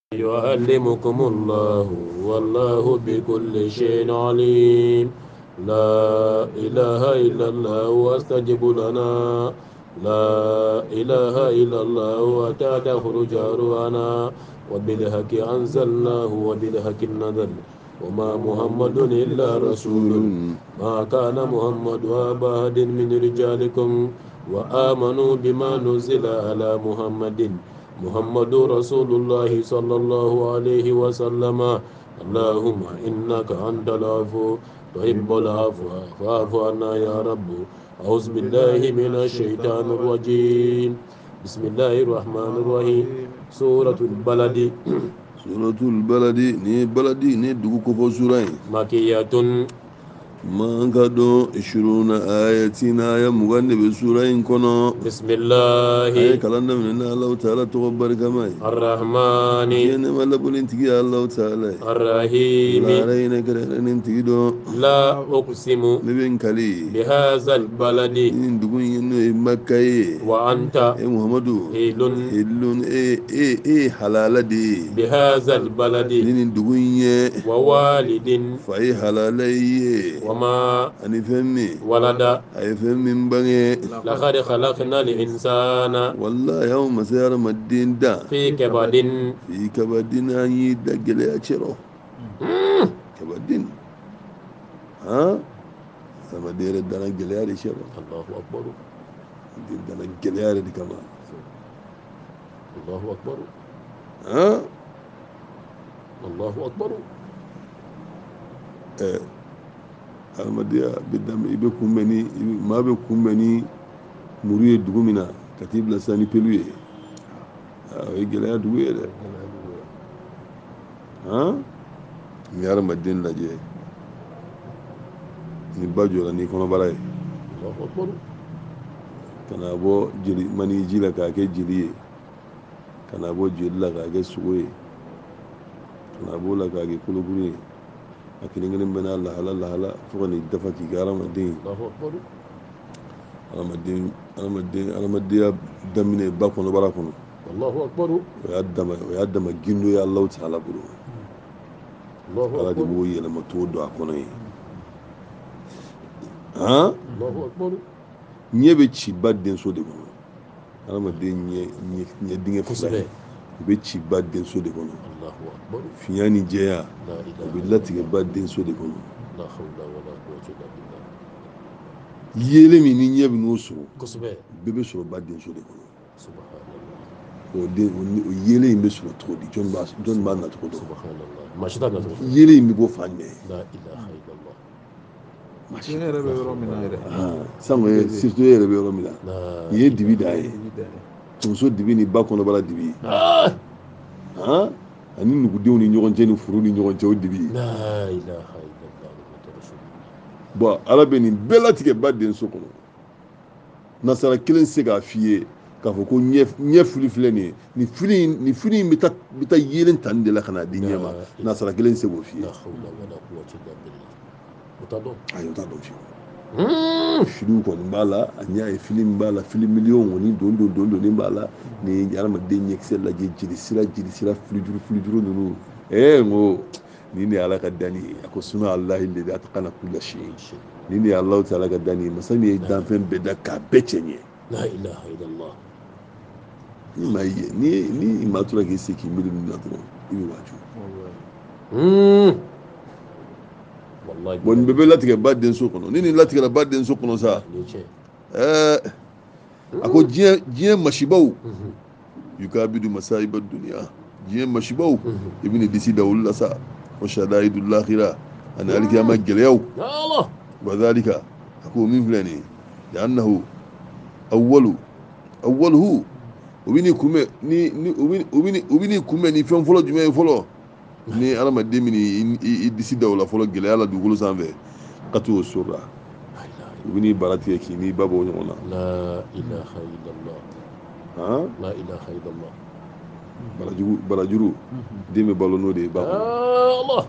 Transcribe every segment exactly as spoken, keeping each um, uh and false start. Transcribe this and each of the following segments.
يعلمكم الله والله بكل شيء عليم. لا إله إلا الله واستجب لنا. لا إله إلا الله وتا تخرج أروانا وبالحق أنزلناه وبالحق نزل وما محمد إلا رسول ما كان محمد أبا أحد من رجالكم وآمنوا بما نزل على محمد محمد رسول الله صلى الله عليه وسلم. اللهم إنك أنت العفو تحب العفو فاعف عنا يا رب. أعوذ بالله من الشيطان الرجيم. بسم الله الرحمن الرحيم. سورة البلد سورة البلد ني بلدي ني دوكو فو سورة مكية ما كادو عشرون آية آية مغني بسورة كنو بسم الله آية كلام من الله تعالى تغبر كماي الرحمن جينا ما لبولين تجي الله تعالى الرحيم. لا رأينا كرهنا تجي دو لا أقسم نبين كلي بهذا البلد نين دقون ينو مكة وأنت إيه محمد هيل هلون إيه إيه إيه حلال دي بهذا البلد نين دقون يه ووالد فأي حلال يه وما أني فهمي ولد أي فهمي بني لقد خلقنا الإنسان والله يوم سير مدين دا في كبد في كبدين أني دقل أشرو كبدين ها sama dere dana geliyari shaba الله أكبر dana geliyari di kama الله أكبر ha الله أكبر. eh almadiya bidam ibe kumbeni ma be kumbeni muriye dugumina katib la sani peluye ay gelaya duguye de ha yar madin laje ni bajo la ni kono baray الله أكبر. kana bo jili mani jila ka ke jiliye kana bo jila ka ke sugoye kana bo la ka ke kuluguri akini ngene bena Allah Allah Allah fukani dafa ki gara madin الله أكبر. alamadin alamadin alamadiya damine ba kono bara kono الله أكبر. o ya dama o ya dama gindo ya Allah ta'ala buru الله ala di أكبر. bo yele ma to do akono yi ha الله أكبر. nye be ci badden so de kono alamadin nye nye nye dinge كسبه. fusa be ci badden so de kono الله أكبر. fiyani jeya لا o إله be إلا lati ke badden so de kono لا حول ولا قوة إلا بالله. yele mi ni nye bi no so كسبه. bebe so badden so de kono سبحان الله. o de o yele mi so to di jon ba jon ba na to do سبحان الله. ما شاء الله. yele mi bo fanne لا إله إلا الله. mashi yɛrɛ bɛ yɔrɔ min na yɛrɛ sango ye surtout yɛrɛ bɛ yɔrɔ min na لا i ye dibi da ye tonso dibi ni ba kɔnɔbara dibi آه. han ani nugudenw ni ɲɔgɔn cɛ ni furu ni ɲɔgɔn cɛ o dibi لا إله إلا الله محمد رسول الله. bɔn ala bɛ nin bɛɛ latigɛ ba denso kɔnɔ nasara kelen tɛ se k'a f'i ye k'a fɔ ko ɲɛ ɲɛ fili filɛ nin ye nin fili in nin fili in bɛ taa bɛ taa yelen ta nin de la ka n'a di ɲɛ ma nasara kelen tɛ se k'o f'i ye لا حول ولا قوة إلا بالله. وتدو. ayi o t'a dɔn fiyewu filiw kɔni b'a la a ɲɛ ye fili min b'a la fili miliyɔn kɔni don don don donni b'a la nin ye adamaden ɲɛkisɛ lajɛ jeli sira jeli sira filijuru filijuru ninnu ɛɛ n ko nin de ye ala ka danni ye a ko sunu alahi le a ta kana kula si nin de ye alahu taala ka danni ye masa min ye danfɛn bɛɛ da k'a bɛɛ cɛ ɲɛ لا إله إلا الله. ni maa ye ni ni maa tora k'i se k'i miiri nin na dɔrɔn i bɛ waaju مم. والله bon nin bɛɛ bɛ latigɛ ba denso kɔnɔ ni nin latigɛra ba denso kɔnɔ sa ليش؟ ɛɛ a ko diɲɛ diɲɛ masibaw yukabidu masayiba duniya diɲɛ masibaw i bɛ nin disi da olu la sa wa shadayidu lahira ani alikiyama gɛlɛyaw يا الله. wa dhalika a ko min filɛ nin ye li'annahu awwalu awwaluhu o bɛ n'i kunbɛn ni ni o bɛ o bɛ ni o bɛ n'i kunbɛn ni fɛn fɔlɔ jumɛn ye fɔlɔ ni adamaden bɛ n'i disi da o la fɔlɔ gɛlɛya la dugukolo sanfɛ ka t'o so la u bɛ n'i bara tigɛ k'i n'i ba bɔ ɲɔgɔn na لا إله إلا الله. han لا إله إلا الله. barajuru barajuru den bɛ balo n'o de ye ba kɔnɔ يا الله.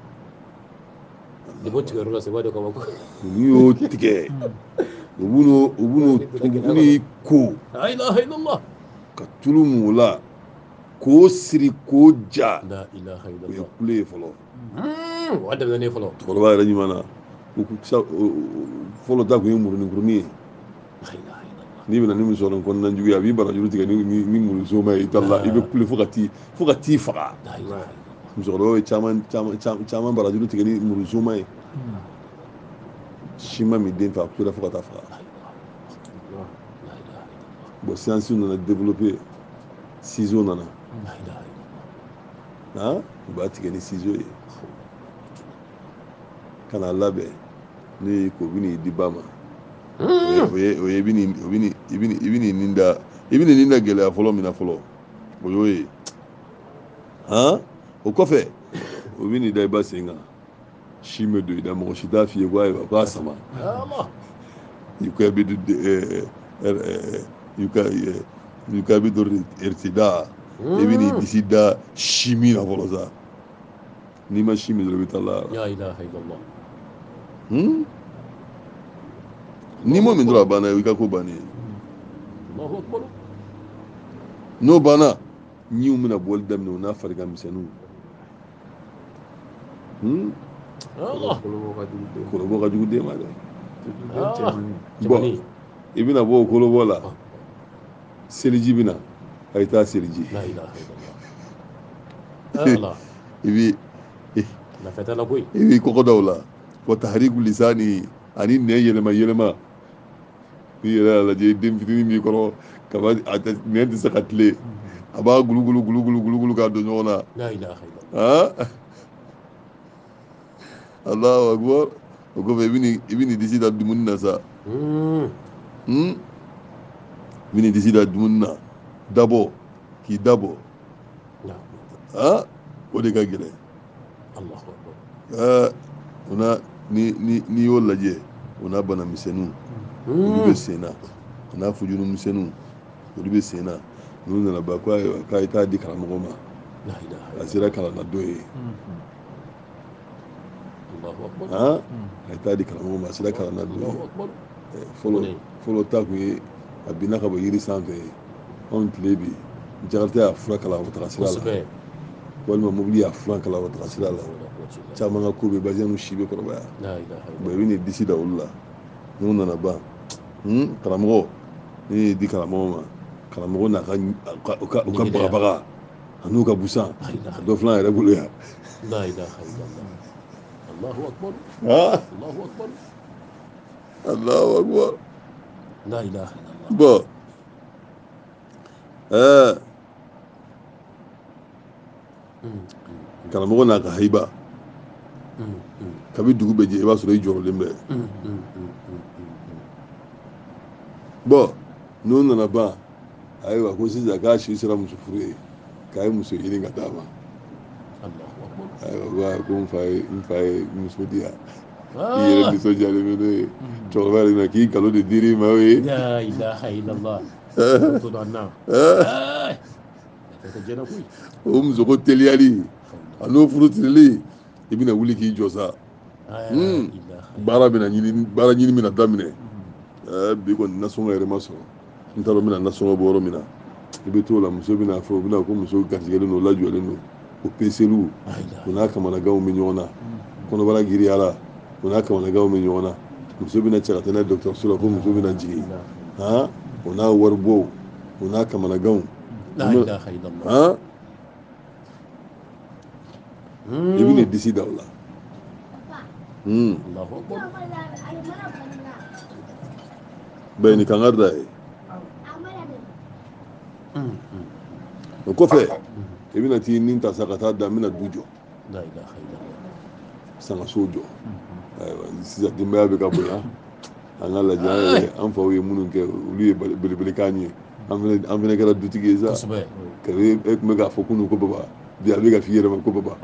دي بوتي كرولا سبادة كمان. n'i y'o tigɛ u bɛ n'o u bɛ n'o u bɛ n'i ko لا إله إلا الله. ka tulu mun o la k'o siri k'o ja la ilaha o ye illallah kule ye fɔlɔ o wa dɛmɛ ne fɔlɔ cɛkɔrɔba yɛrɛ ɲuman na fɔlɔ ta kun ye muruninkurunin ye la ilaha illallah n'i bɛna ni min sɔrɔ kɔnɔna juguya a b'i barajuru tigɛ ni ni muru soma ye i taara i bɛ kule fo ka t'i fo ka t'i faga la ilaha illallah musokɔrɔbaw ye caman caman caman barajuru tigɛ ni muru soma ye si ma min den fɛ a kulera fo ka taa faga la ilaha illallah bon siyansi nana développer ciseau nana la ilaha illallah han u b'a tigɛ ni ciseau ye ka n'a labɛn ne ye ko bɛ n'i di ba ma o ye o ye i bɛ nin o bɛ nin i bɛ nin i bɛ nin nin da i bɛ nin nin da gɛlɛya fɔlɔ min na fɔlɔ o y'o ye han o kɔfɛ o bɛ nin da i ba sen kan si bɛ don i da mɔgɔ si t'a f'i ye ko ayiwa k'a sama i ka bɛ don ɛɛ ɛɛ i ka i ka bɛ don eretida i bɛ n'i disi da si min na fɔlɔ sa n'i ma si min dɔrɔn i bɛ taa la la ilaha illallah hmm n'i m'o min dɔrɔn a banna i ka ko bannen allahu akbar n'o banna ɲiw bɛna bɔli daminɛ o n'a farigan misɛnninw hmm Allah kolobɔ ka jugu den ma dɛ bɔn cɛmannin i bɛna bɔ o kolobɔ la seliji bɛ na a ye taa seliji la ilaha illallah Allah i bɛ lafɛtɛ la koyi i b'i kɔkɔ da o la wa tahariku lisani ani nɛn yɛlɛma yɛlɛma n'i yɛrɛ y'a lajɛ den fitinin b'i kɔrɔ kaba a tɛ nɛn tɛ se ka tile a b'a gulugulu gulugulu gulugulu k'a don ɲɔgɔn na la ilaha illallah han Allahu akbar o kɔfɛ i bɛ nin i bɛ nin disi da dumuni na sa hmm hmm i bɛ nin disi da dumuni na dabɔ k'i dabɔ han o de ka gɛlɛn allahu akbar ɛɛ o na ni ni n'i y'o lajɛ o n'a bana misɛnninw olu bɛ sen na o n'a fujuru misɛnninw olu bɛ sen na n'u nana ba ko ayiwa k'a ye taa di karamɔgɔ ma la ilaha a sera kalan na don ye allahu akbar han a ye taa di karamɔgɔ ma a sera kalan na don allahu ye akbar Ɛɛ, fɔlɔ fɔlɔ ta kun ye a binna ka bɔ yiri sanfɛ anw tile bi jakarita y'a fura kalan o taga sira la kosɛbɛ walima mobili y'a fura kalan o taga sira la caman ka ko bɛ bazɛnw si bɛ kɔrɔbaya la ilaha bon i illallah bɛ n'i disi da olu la n'u nana ban hmm karamɔgɔ ne ye di karamɔgɔ ma karamɔgɔ n'a ka u ka u ka u ka bagabaga a n'u ka busan a dɔ filɛ an yɛrɛ bolo yan la ilaha illallah allahu akbar ah allahu akbar Allahu akbar la ilaha illallah bon ɛɛ karamɔgɔ n'a ka hayiba kabi dugu bɛ jɛ i b'a sɔrɔ i jɔrɔlen bɛ bɔn n'o nana ban ayiwa ko sisan k'a si sera muso furu ye k'a ye muso ɲini ka d'a ma ayiwa ko n fa ye n fa ye muso di yan i yɛrɛ nisɔndiyalen bɛ n'o ye cɛkɔrɔba yɛrɛ na k'i nkalon de dir'i ma o ye la ilaha illallah to dɔn na o muso ko teliyali a n'o furu tirili i bɛna wuli k'i jɔ sa baara bɛna ɲini baara ɲini bɛna daminɛ ɛɛ bi kɔni nasɔngɔ yɛrɛ ma sɔrɔ n t'a dɔn n bɛna nasɔngɔ bɔ yɔrɔ min na i bɛ t'o la muso bɛna fɔ u bɛna ko muso garijɛgɛlen don o lajɔlen don o peseliw o n'a kamanaganw bɛ ɲɔgɔn na kɔnɔbara giriyara o n'a kamanaganw bɛ ɲɔgɔn na muso bɛna cɛ ka taa n'a ye dɔgɔtɔrɔso la ko muso bɛna jigin han o n'a waribɔw o n'a kamanaganw han i bɛna disi da o la bɛɛ ni kangari da ye o kɔfɛ i bɛna t'i nin ta sa ka taa da n bɛna du jɔ sangasow jɔ ayiwa sisan denbaya bɛ ka bonya an ka lajɛ an yɛrɛ an faw ye minnu kɛ olu ye belebele k'an ye an fɛnɛ an fɛnɛ kɛra dutigi ye sa kabi e tun bɛ k'a fɔ kunun ko baba bi a bɛ ka f'i yɛrɛ ma ko baba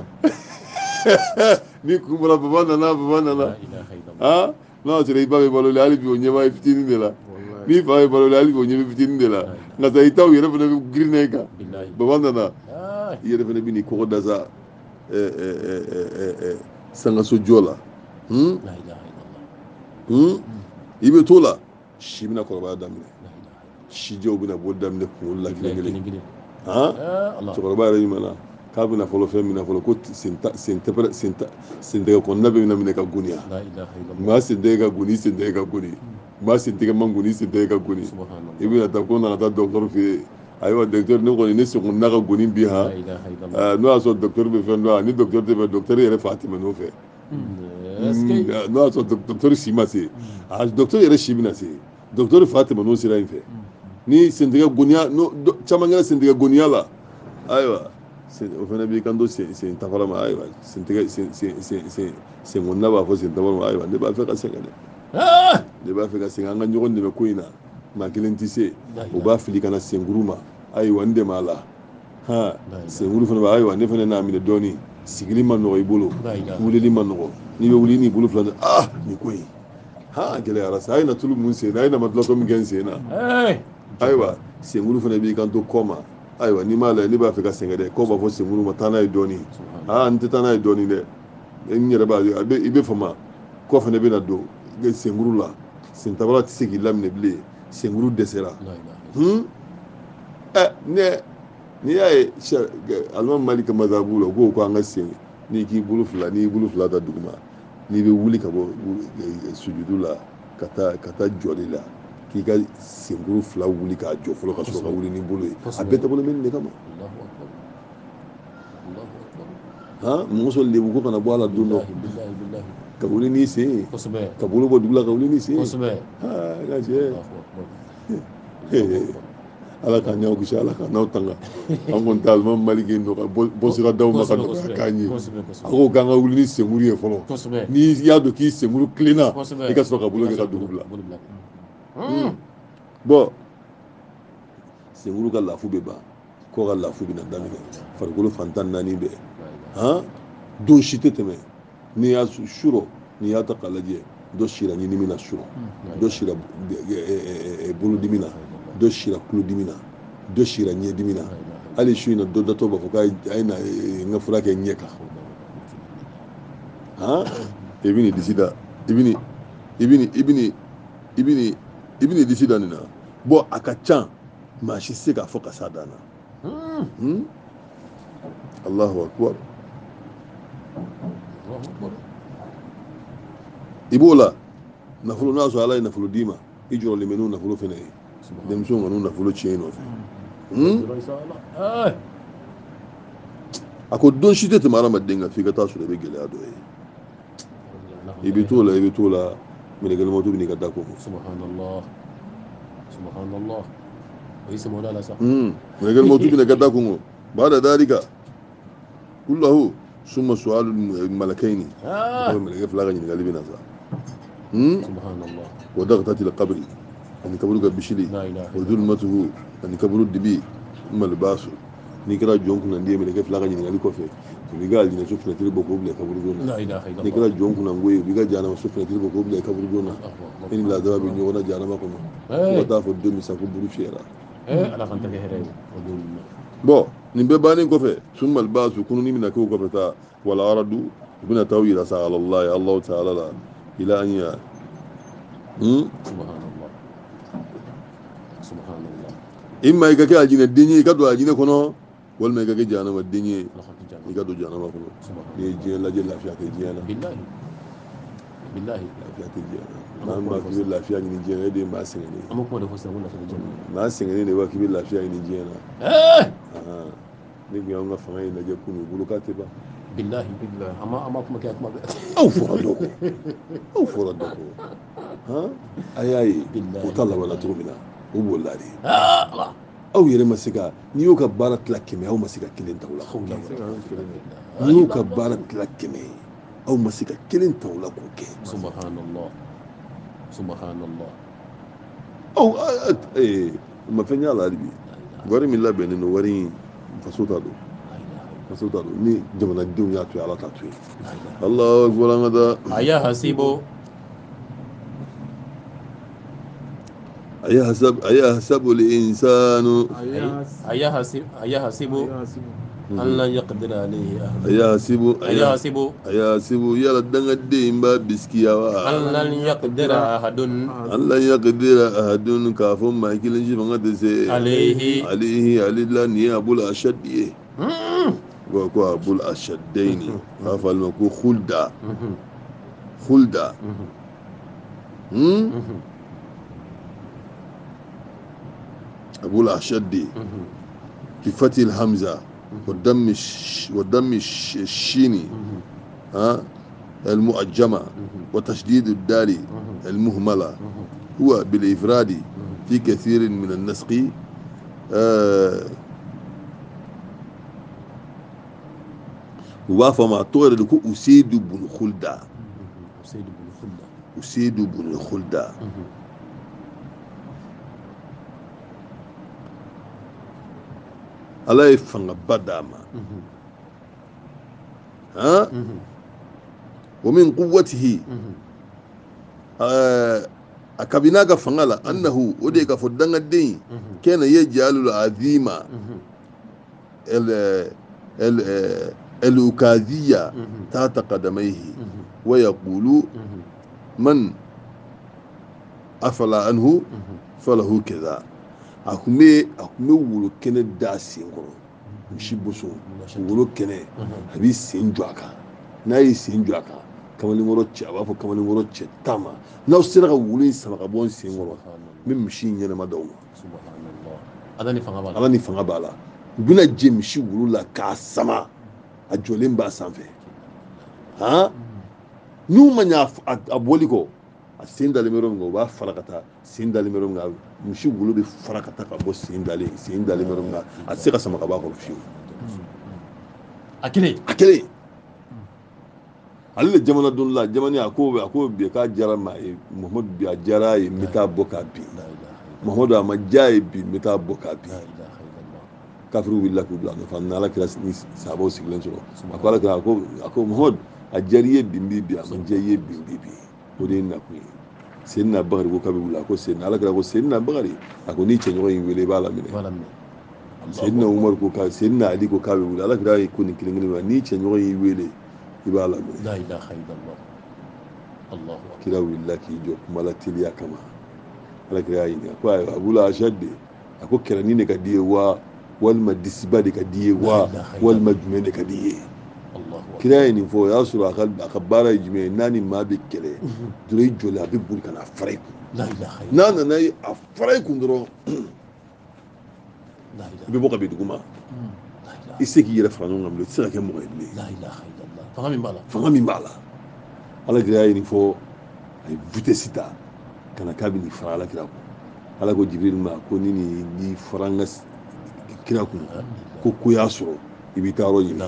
ni kun bɔra baba nana baba nana han n'a y'a sɔrɔ i ba bɛ balo la hali bi o ɲɛma ye fitinin de la n'i fa bɛ balo la hali bi o ɲɛ bɛ fitinin de la nka sa i taw yɛrɛ fɛnɛ bɛ girin ne kan baba nana i yɛrɛ fɛnɛ bɛ n'i kɔkɔ da sa ɛɛ ɛɛ ɛɛ ɛɛ sangaso jɔ la hmm hmm i bɛ t'o la si bɛna kɔrɔbaya daminɛ sijɛw bɛna bɔ daminɛ kunkolo la kelen kelen ha cɛkɔrɔba yɛrɛ ɲuman k'a bɛna fɔlɔ fɛn min na fɔlɔ ko sentɛgɛ kɔnɔna bɛ minɛ ka goniya maa sentɛgɛ ka goni sentɛgɛ ka goni maa sentɛgɛ man goni sentɛgɛ ka goni i bɛna taa ko nana taa dɔgɔtɔrɔ fɛ yen ayiwa dɔgɔtɔrɔ ne kɔni ne sɔn n'a ka goni bi ha n'o y'a sɔrɔ dɔgɔtɔrɔ bɛ fɛn dɔn ni dɔgɔtɔrɔ tɛ fɛ dɔgɔtɔrɔ yɛrɛ fa tɛmɛ n'o fɛ n'o y'a sɔrɔ dɔgɔtɔrɔ si ma se a dɔgɔtɔrɔ yɛrɛ si bɛna se dɔgɔtɔrɔ fa tɛmɛ n'o sira in fɛ ni sentɛgɛ goniya caman kɛra sentɛgɛ goniya la ayiwa o fana b'i kan to sen sen tafara ma ayiwa sentɛgɛ sen sen sen sen sen kɔnɔna b'a fɔ sen tafara ma ayiwa ne b'a fɛ ka sɛgɛn dɛ ne b'a fɛ ka sɛgɛn an ka ɲɔgɔn dɛmɛ ko in na maa kelen tɛ se o b'a fili ka na senkuru ma ayiwa n dɛmɛ a la han senkuru fana b'a ayiwa ne fana n'a minɛ dɔɔnin sigili ma nɔgɔ i bolo wulili ma nɔgɔ n'i bɛ wuli n'i bolo fila de ah nin ko in han gɛlɛyara sa a ye na tulu mun sen na a ye na ma dilatɔ min kɛ n sen na ayiwa senkuru fana b'i kan to kɔ ma ayiwa n'i m'a lajɛ ne b'a fɛ ka sɛgɛn dɛ kɔ b'a fɔ senkuru ma taa n'a ye dɔɔnin aa n tɛ taa n'a ye dɔɔnin dɛ n yɛrɛ b'a ye a bɛ i bɛ fama kɔ fana bɛ na don senkuru la sentabara tɛ se k'i laminɛ bilen senkuru dɛsɛra hun ɛ ne n'i y'a ye alimami maliki mazabu la o ko ko an ka sen n'i k'i bolo fila n'i y'i bolo fila da duguma n'i bɛ wuli ka bɔ sujudu la ka taa ka taa jɔli la k'i ka senkuru fila wuli k'a jɔ fɔlɔ ka sɔrɔ ka wuli ni bolo ye a bɛɛ dabɔlen bɛ nin de kama han mɔgɔ lebu ko kana bɔ a la don dɔ ka wuli n'i sen ye ka bolo bɔ dugu la ka wuli n'i sen ye aa n ka cɛ ala k'an ɲaw kisi ala k'an n'aw tanga an kɔni tɛ alimami maliki nɔ ka bɔ sira d'aw ma ka nɔgɔya k'an ye a ko k'an ka wuli ni senkuru ye fɔlɔ n'i y'a dɔn k'i senkuru kilenna i ka sɔrɔ ka bolo kɛ ka dugu bila bɔn senkuru ka lafu bɛ ban kɔ ka lafu bɛ na daminɛ farikolo fantan naani bɛɛ han don si tɛ tɛmɛ n'i y'a surɔ n'i y'a ta k'a lajɛ dɔ sira ɲinini na surɔ dɔ sira bolodimi na dɔ sira tulodimi na dɔ sira ɲɛdimi na hali su in na dɔ datɔ b'a fɔ k'a ye na n ka fura kɛ ɲɛ kan han i bɛ nin disi da i bɛ nin i bɛ nin i bɛ nin i bɛ nin i bɛ nin disi da nin na bɔn a ka ca maa si se k'a fɔ ka s'a dan na alahu akubar i b'o la nafolo n'a sɔrɔ ala ye nafolo d'i ma i jɔrɔlen bɛ n'o nafolo fana ye denmisɛnw ka n'o nafolo tiɲɛ nɔfɛ a ko don si tɛ tɛmɛ adamaden kan f'i ka taa sɔrɔ i bɛ gɛlɛya dɔ ye i bɛ t'o la i bɛ t'o la minɛkɛlɛmɔtu bɛ n'i ka da kɔnɔ minɛkɛlɛmɔtu bɛ n'i ka da kɔnɔ ba'da dhalika kullahu summa su'alu malakayni minɛkɛ fila ka ɲininkali bɛ na sa wa daghtati al-qabri ani kaburu ka bisili wa zulmatuhu ani kaburu dibi malbasu n'i kɛra jɔn kunnandi ye minɛkɛ fila ka ɲininkali kɔfɛ u b'i ka alijinɛso fenɛtiri bɔ k'o bila kaburu don na n'i kɛra jɔn kunnango ye u b'i ka jahanamaso fenɛtiri bɔ k'o bila kaburu don na i ni laadara bɛ ɲɔgɔn na jahanama kɔnɔ fo ka taa fɔ don min sa ko buru fiyɛra bɔn nin bɛɛ bannen kɔfɛ summa albasu kununi bɛna k'o kɔfɛ ta wala aradu u bɛna taa u yira sa alallahi alahu ta'ala la ila an ya imma i ka kɛ alijinɛden ye i ka don alijinɛ kɔnɔ walima i ka kɛ jahanamaden ye i ka don jahanama kɔnɔ n'i ye diɲɛ lajɛ lafiya tɛ diɲɛ na lafiya tɛ diɲɛ na maa min b'a k'i bɛ lafiya ɲini diɲɛ na e de ye maa sɛgɛnnen maa sɛgɛnnen de b'a k'i bɛ lafiya ɲini diɲɛ na ne tun y'anw ka fanga in lajɛ kunun bolo k'a tɛ ban aw fɔra dɔ kɔ aw fɔra dɔ kɔ a y'a ye o ta laban na cogo min na o b'o la de aw yɛrɛ ma se ka n'i y'o ka baara tila kɛmɛ aw ma se ka kelen ta o la n'i y'o ka baara tila kɛmɛ aw ma se ka kelen ta o la k'o kɛ aw ma fɛn y'a la hali bi wari min labɛnnen don wari in faso ta don faso ta don ni jamanadenw y'a to yen ala t'a to yen alahu akbar an ka taa ayahasibu أيحسب أيحسب الإنسان أيحسب أيحسب أن لن يقدر عليه أحد أيحسب أيحسب أيحسب يلا دنگا ديمبا بسكيا أن لن يقدر أحد أن لن يقدر أحد كافم ما يكلن شي فنگا تسي عليه عليه علي الله ني أبو الأشد وكو أبو الأشدين أفعل مكو خلدا خلدا أبو الأشد بفتح الحمزة والدم والدم الشيني ها المؤجمة وتشديد الدال المهملة هو بالإفراد في كثير من النسق آه وفما طور لكو أسيد بن خلدا أسيد بن خلدا أسيد بن خلدا ala ye fanga ba d'a ma ha wa min quwwatihi a kabina ka fanga la annahu o de ka fɔ dangaden kana yaj'alul azima el el el ukadhiya tahta qadamayhi wa yaqulu man afala anhu falahu kadha a kun bɛ a kun bɛ wolo kɛnɛ da sen kɔrɔ misi boso wolo kɛnɛ a bɛ sen jɔ a kan n'a ye sen jɔ a kan kamalenkɔrɔ cɛ a b'a fɔ kamalenkɔrɔ cɛ tan ma n'aw sera ka wolo in sama ka bɔ n sen kɔrɔ n bɛ misi in ɲɛnɛma d'aw ma ala ni fanga b'a la ala ni fanga b'a la u bɛna jɛ misi wolo la k'a sama a jɔlen b'a sanfɛ han n'u ma ɲɛ a bɔli kɔ a sen dalen bɛ yɔrɔ min kan u b'a fara ka taa sen dalen bɛ yɔrɔ min kan misi wolo bɛ fara ka taa ka bɔ sen dalen sen dalen bɛ yɔrɔ min kan a tɛ se ka sama ka bɔ a kɔrɔ fiyewu a kelen a kelen ale de jamana don la jamana a ko a ko bi k'a diyara maa ye muhamadu bi a diyara ye n bɛ taa bɔ k'a bin muhamadu a ma diya ye bi n bɛ taa bɔ k'a bin kafiriw wulila k'u bila a nɔfɛ ni ala kira ni sahabaw sigilen sɔrɔ a ko ala kira a ko a ko muhamadu a diyara i ye bi n b'i bin a ma diya i ye bi n b'i bin o de ye nakun ye senina bakari ko k'a bɛ wuli a ko senina ala kira ko senina bakari a ko ni cɛɲɔgɔn in wele i b'a laminɛ senina umaru ko k'a senina ali ko k'a bɛ wuli ala kira ye ko nin kelen kelen ma ni cɛɲɔgɔn in wele i b'a laminɛ kira wulila k'i jɔ kuma la teliya kama ala kira y'a ɲininka ko ayiwa abula asade a ko kɛlɛnin de ka di ye wa walima disiba de ka di ye wa walima jumɛn de ka di ye kira ye nin fɔ o y'a sɔrɔ a ka baara ye jumɛn ye n'a ni maa bɛ kɛlɛ dɔrɔn i jɔlen a bɛ boli ka na fara i kun n'a nana ye a fara i kun dɔrɔn i bɛ bɔ ka bin dugu ma i se k'i yɛrɛ fara ɲɔgɔn kan bilen i tɛ se ka kɛ mɔgɔ ye bilen fanga min b'a la ala kira ye nin fɔ a ye vitesse ta ka na k'a bɛ nin fara ala kira kun ala ko jibiri ma ko ni nin ni fara n ka kira kun ko ko y'a sɔrɔ i b'i taa yɔrɔ ɲini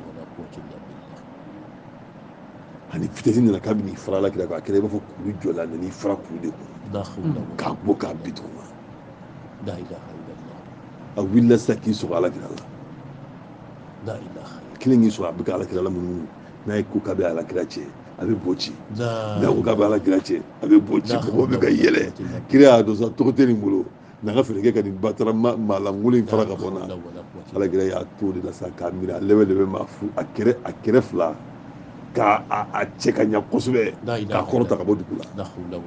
ani vitesse nana k'a bɛ nin fara ala kira kun a kɛra i b'a fɔ kuru jɔla n'i fara kuru de kun k'a bɔ k'a bin duguma a wulila sisan k'i sɔrɔ ala kira la kelen k'i sɔrɔ a bɛ ka ala kira la munumunu n'a ye ko k'a bɛ ala kira cɛ a bɛ bo ci n'a ko k'a bɛ ala kira cɛ a bɛ bo ci mɔgɔw bɛ ka yɛlɛ kira y'a dɔn sa tɔgɔ tɛ nin bolo n'a ka fɛɛrɛ kɛ ka nin batara maalankolon in fara ka bɔ n na ala kira y'a to o de la sa k'a miiri a lɛbɛ lɛbɛ ma fu a kɛrɛ a kɛrɛ fila k'a a cɛ ka ɲɛ kosɛbɛ k'a kɔrɔta ka bɔ dugu la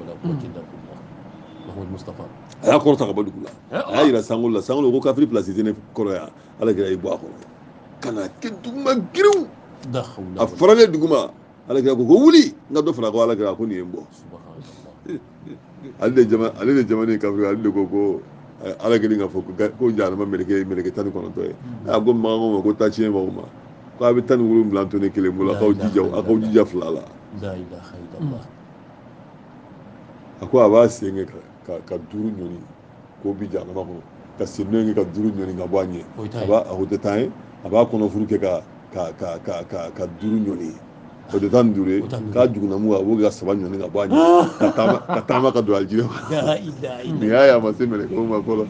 a y'a kɔrɔta ka bɔ dugu la a y'a yira sankolo la sankolo ko kafiri pilasi tɛ ne kɔrɔ yan ala kira y'i bɔ a kɔrɔ ka na kɛ duguma giriw a faralen duguma ala kira ko ko wuli n ka dɔ fara ko ala kira ko nin ye n bɔ ale de jama ale de jamana in kafiri ale de ko ko ala kelen ka fɔ ko jahanama meleke meleke tan ni kɔnɔntɔn ye a ko makan ma ko taa tiɲɛ mɔgɔw ma ko a bɛ tan ni wolonwula to ne kelen bolo a k'aw jija a k'aw jija fila la a ko a b'a sen kɛ ka ka duuru ɲɔni k'o bi jahanama kɔnɔ ka sen dɔ kɛ ka duuru ɲɔni ka bɔ a ɲɛ a b'a a ko tɛ tan ye a b'a kɔnɔfuru kɛ ka ka ka ka ka ka duuru ɲɔni o tɛ tan ni duuru ye k'a jugunamu a b'o kɛ ka saba ɲɔni ka bɔ a ɲɛ ka taama ka taama ka don alijinɛ kɔnɔ nin y'a ye a ma se mɛlɛkɛw ma fɔlɔ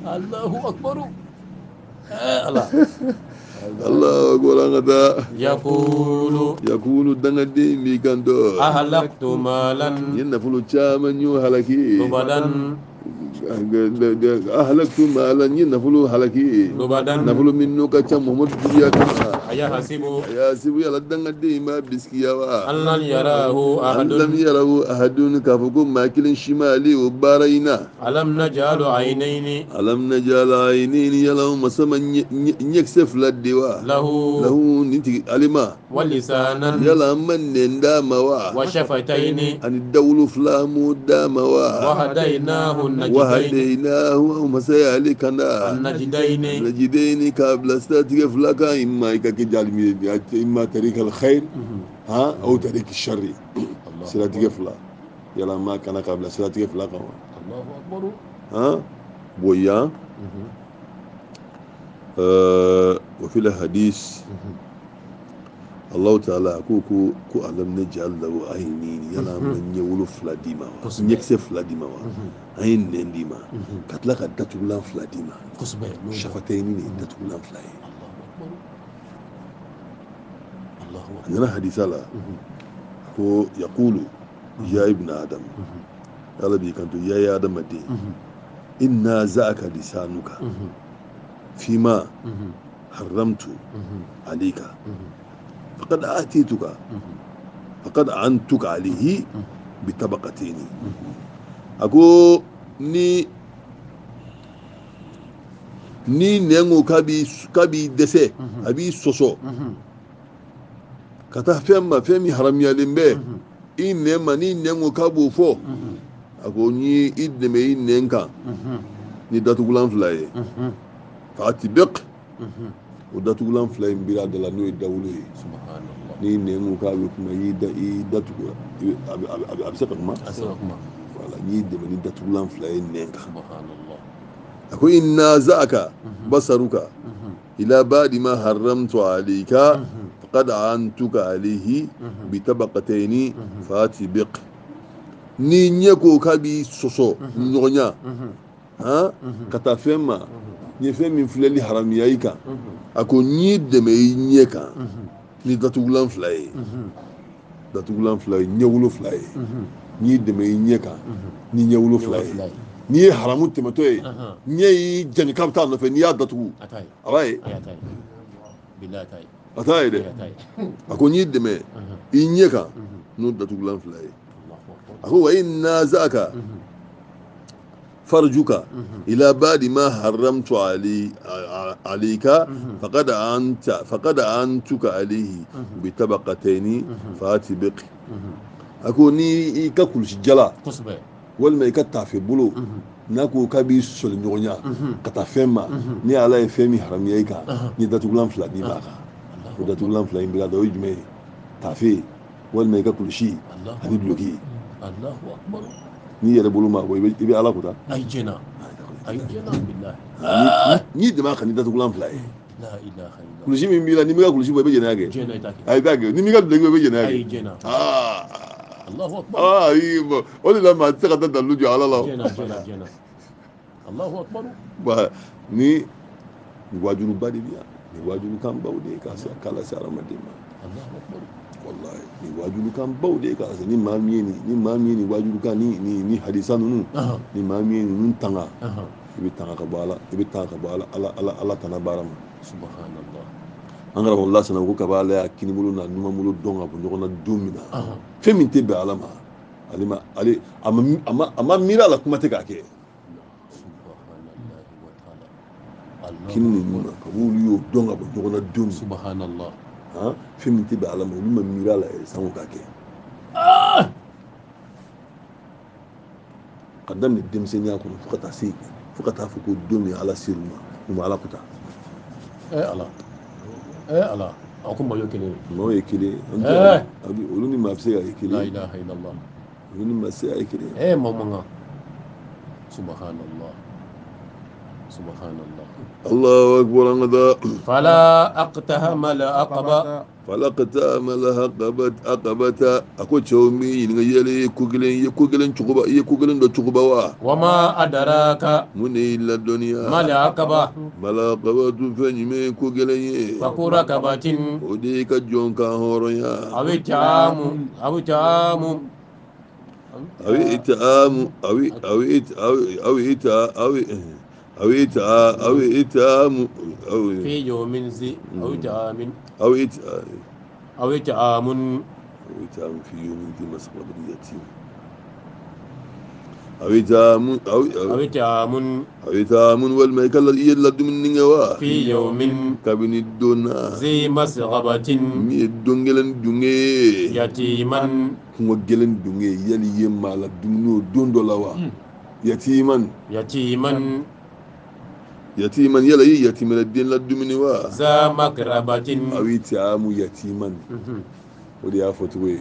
Allahu akbar an ka taa yakulu yakulu dangaden b'i kan dɔ ahalaktu malan n ye nafolo caman y'o halaki tubadan ahlaktu malan yin nafulu halaki lubadan nafulu min no ka can muhammad duniya kama ayahasibu ya sibu yala danga de ma biskiyawa an lan yarahu an lam ahadun yarahu ahadun kafukum makilin shimali wa baraina alam najalu aynaini alam najala aynin yala masaman nyekse fladdewa lahu lahu ninti alima wa lisanan yala man nenda mawa wa shafataini an dawlu flamu damawa wa hadaynahu najdaini وهديناه مسيالي كنا النجدين نجدين قبل استاتيك فلاكا إما يكاكي جالمي إما طريق الخير ها أو طريق الشر سلاتيك فلا يلا ما كان قبل سلاتيك فلاكا الله أكبر ها بويا آه وفي الحديث الله تعالى كوكو كو ألم نجعل له عينين يلا من يولو فلاديما نيكسي فلاديما عين ننديما كتلاك داتولان فلاديما شفتين داتولان فلاي الله أكبر عندنا حديث على هو يقول يا ابن آدم يلا بيكانتو يا يا آدم الدين إنا زاك لسانك فيما حرمت عليك فقد آتيتك فقد أعنتك عليه بطبقتين أقول ni ni nengo kabi kabi dese abi soso kata femma femi haram ya limbe in nema ni nengo kabu fo ako ni idne me in nenka ni datu gulan fly fati biq o datu gulan fly mbira de la noy dawlo subhanallah ni nengo kabi kuma yi da i datu abi abi abi sakuma asakuma wala ni de ni datu gulan fly nenka subhanallah ako inna zaka basaruka ila badi ma haramtu alayka faqad antuka alayhi bi tabaqatayn fati biq ni nyeko kabi soso nyonya ha kata fema ni femi fleli haramiyika ako ni de me nyeka ni datugulan fly datugulan fly nyewulo fly ni de me nyeka ni nyewulo fly ni haramu temato e ni jani kapta no fe ni ya datugu atai abai atai billahi atai atai de ako ni de me nyeka no datugulan fly ako wa inna zaka فرجك إلى بعد ما حرمت علي عليك فقد أنت فقد أنتك عليه بطبقتين فاتبق أكوني ككل شجلا والما يكتع في بلو ناكو كبي سولنيونيا كتافما ني على فمي حرميك ني داتولان فلا دي باكا وداتولان فلا بلا دو يجمي تافي والما يككل شيء هني بلوكي الله أكبر ni yɛrɛ bolo ma bɔ i bɛ ala kuta ayi jɛna ayi jɛna bilahi ni dɛmɛ ka ni datugulan fila ye la ilaha illallah kulusi min b'i la ni mi ka kulusi bɔ i bɛ jɛnɛya kɛ jɛna i ta kɛ ayi ta kɛ ni mi ka duloki bɔ i bɛ jɛnɛya kɛ ayi jɛna aa Allahu akbar aa ayi bɔn o de la maa tɛ se ka taa dalu jɔ ala la jɛna jɛna jɛna Allahu akbar ba ni wajuruba de bi yan ni wajurukan baw de ka se kala se adamaden ma Allahu akbar wallahi ni wajurukan baw de ka se ni maa min ye ni ni maa min ye ni wajurukan ni ni ni hadisa ninnu ni maa min ye ninnu tanga i bɛ tanga ka bɔ ala i bɛ tanga ka bɔ ala ala ala ala tana baara ma subhanallah an karamɔgɔ Allah sɔnna ko kaba ala y'a kini bolo n'a ɲuman bolo dɔn ka bɔ ɲɔgɔn na don min na fɛn min tɛ bɛn ala ma ale ma ale a ma a ma a ma miiri a la kuma tɛ k'a kɛ kini ninnu na kab'olu y'o dɔn ka bɔ ɲɔgɔn na don min subhanallah han fɛn min tɛ bɛn ala ma olu ma miiri a la yɛrɛ sanko k'a kɛ ka daminɛ denmisɛnninya kɔnɔ fo ka taa se fo ka taa fɔ ko don min ala ser'u ma u ma ala kuta ɛ ala ɛ ala a ko maaw ye kelen ye maaw ye kelen ye olu ni maa bɛ se ka ye kelen ye la ilaha illallah olu ni maa bɛ se ka ye kelen ye ɛ maa mankan subhanallah subhanallah Allahu akbar an gada fala aqtahama la aqaba fala aqtahama la aqabat aqabata ako chawmi yin ga yele ko gelen ye ko gelen chukuba ye ko gelen do chukuba wa wama adaraka muni la dunya mala aqaba mala aqabatu fanyime ko gelen ye fakura kabatin odi ka jonka horonya awi chamu awi chamu أو إتعام أو أو إت أو أو إتع أو أو إتع أو إتعام أو في يوم ذي أو إطعام أو إت أو إطعام أو إتعام في يوم ذي مسغبة اليتيم أو إتعام أو أو إطعام أو إتعام والملك الذي يلد من نجوا في يوم كابن الدنا ذي مسغبة مي دونجلن دونجي يتيما كم جلن دونجي يلي يما لا دونو دوندو لوا يتيما يتيما يتيما يلا يتيما الدين لا دومني وا ذا مقربة أو إتعام يتيما ودي أفتوي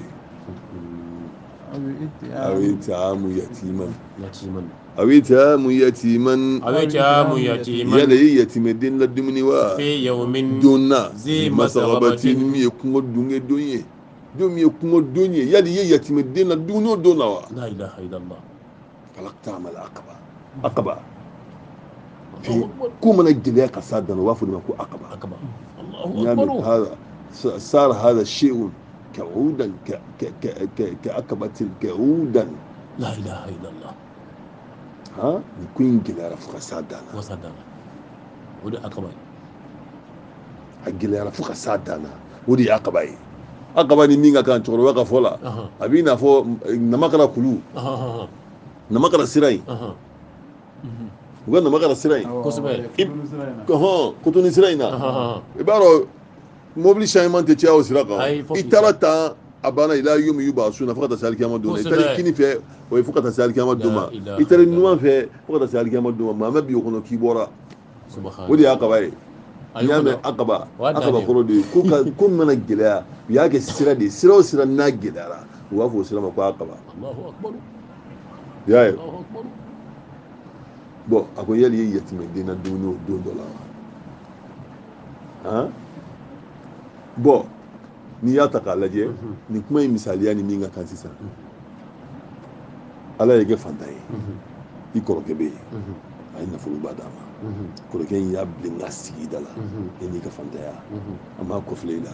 أو إتعام يتيما يتيما أو إتعام يتيما أو إطعام يتيما يلا يتيما الدين لا دومني وا في يوم دونا ذي مسغبة مسغبة مي كم دونجي دوني دومي كم دوني يلا يتيما الدين لا دونو دونا وا لا إله إلا الله فلك تعمل عقبة عقبة في كم من الجلية كسادنا وافد ما كو عقبة أكبر الله يعني أكبر هذا صار هذا الشيء كعودا ك ك ك ك كعقبة كعودا لا إله إلا الله ها يكون جلية رفق سادنا وصدق ودي أكبر الجلية رفق سادنا ودي عقبة عقبة نيجا كان تقول وقف ولا أها أبينا فو نمكنا كلو أها نمكنا سراي أها وقال نمكنا سراي كسبة كهان كتوني سراينا أها ibaro mobili changement te tia osiraka Ayi, faut qu'il itala ta abana ila yumi yuba suna fakata sali kiyama duma Kosɛbɛ. itali kini fɛ o ye fakata sali kiyama duma La ilaha itali illallah. numan fɛ fakata sali kiyama duma mama bi o kɔnɔ k'i bɔra سبحان o de y'a kaba ye Ayi, n'i y'a o mɛn kɔnɔ. akaba Wa akaba dannen. kɔrɔ de ye ko ka ko min mana gɛlɛya u y'a kɛ sira de ye sira o sira n'a gɛlɛyara u b'a fɔ o sira ma ko akaba الله أكبر i y'a ye الله أكبر bɔn a ko yali i ye yatimɛden na dumuni o don dɔ la wa han bɔn n'i y'a ta k'a lajɛ Mhm. nin kuma in misaliya ni min ka kan sisan ala ye kɛ fantan ye i kɔrɔkɛ bɛ yen Mhm. a ye nafoloba d'a ma Mhm. kɔrɔkɛ in y'a bilen k'a sigi i da la Mhm. e n'i ka fantanya Mhm. a m'a kɔfilɛ i la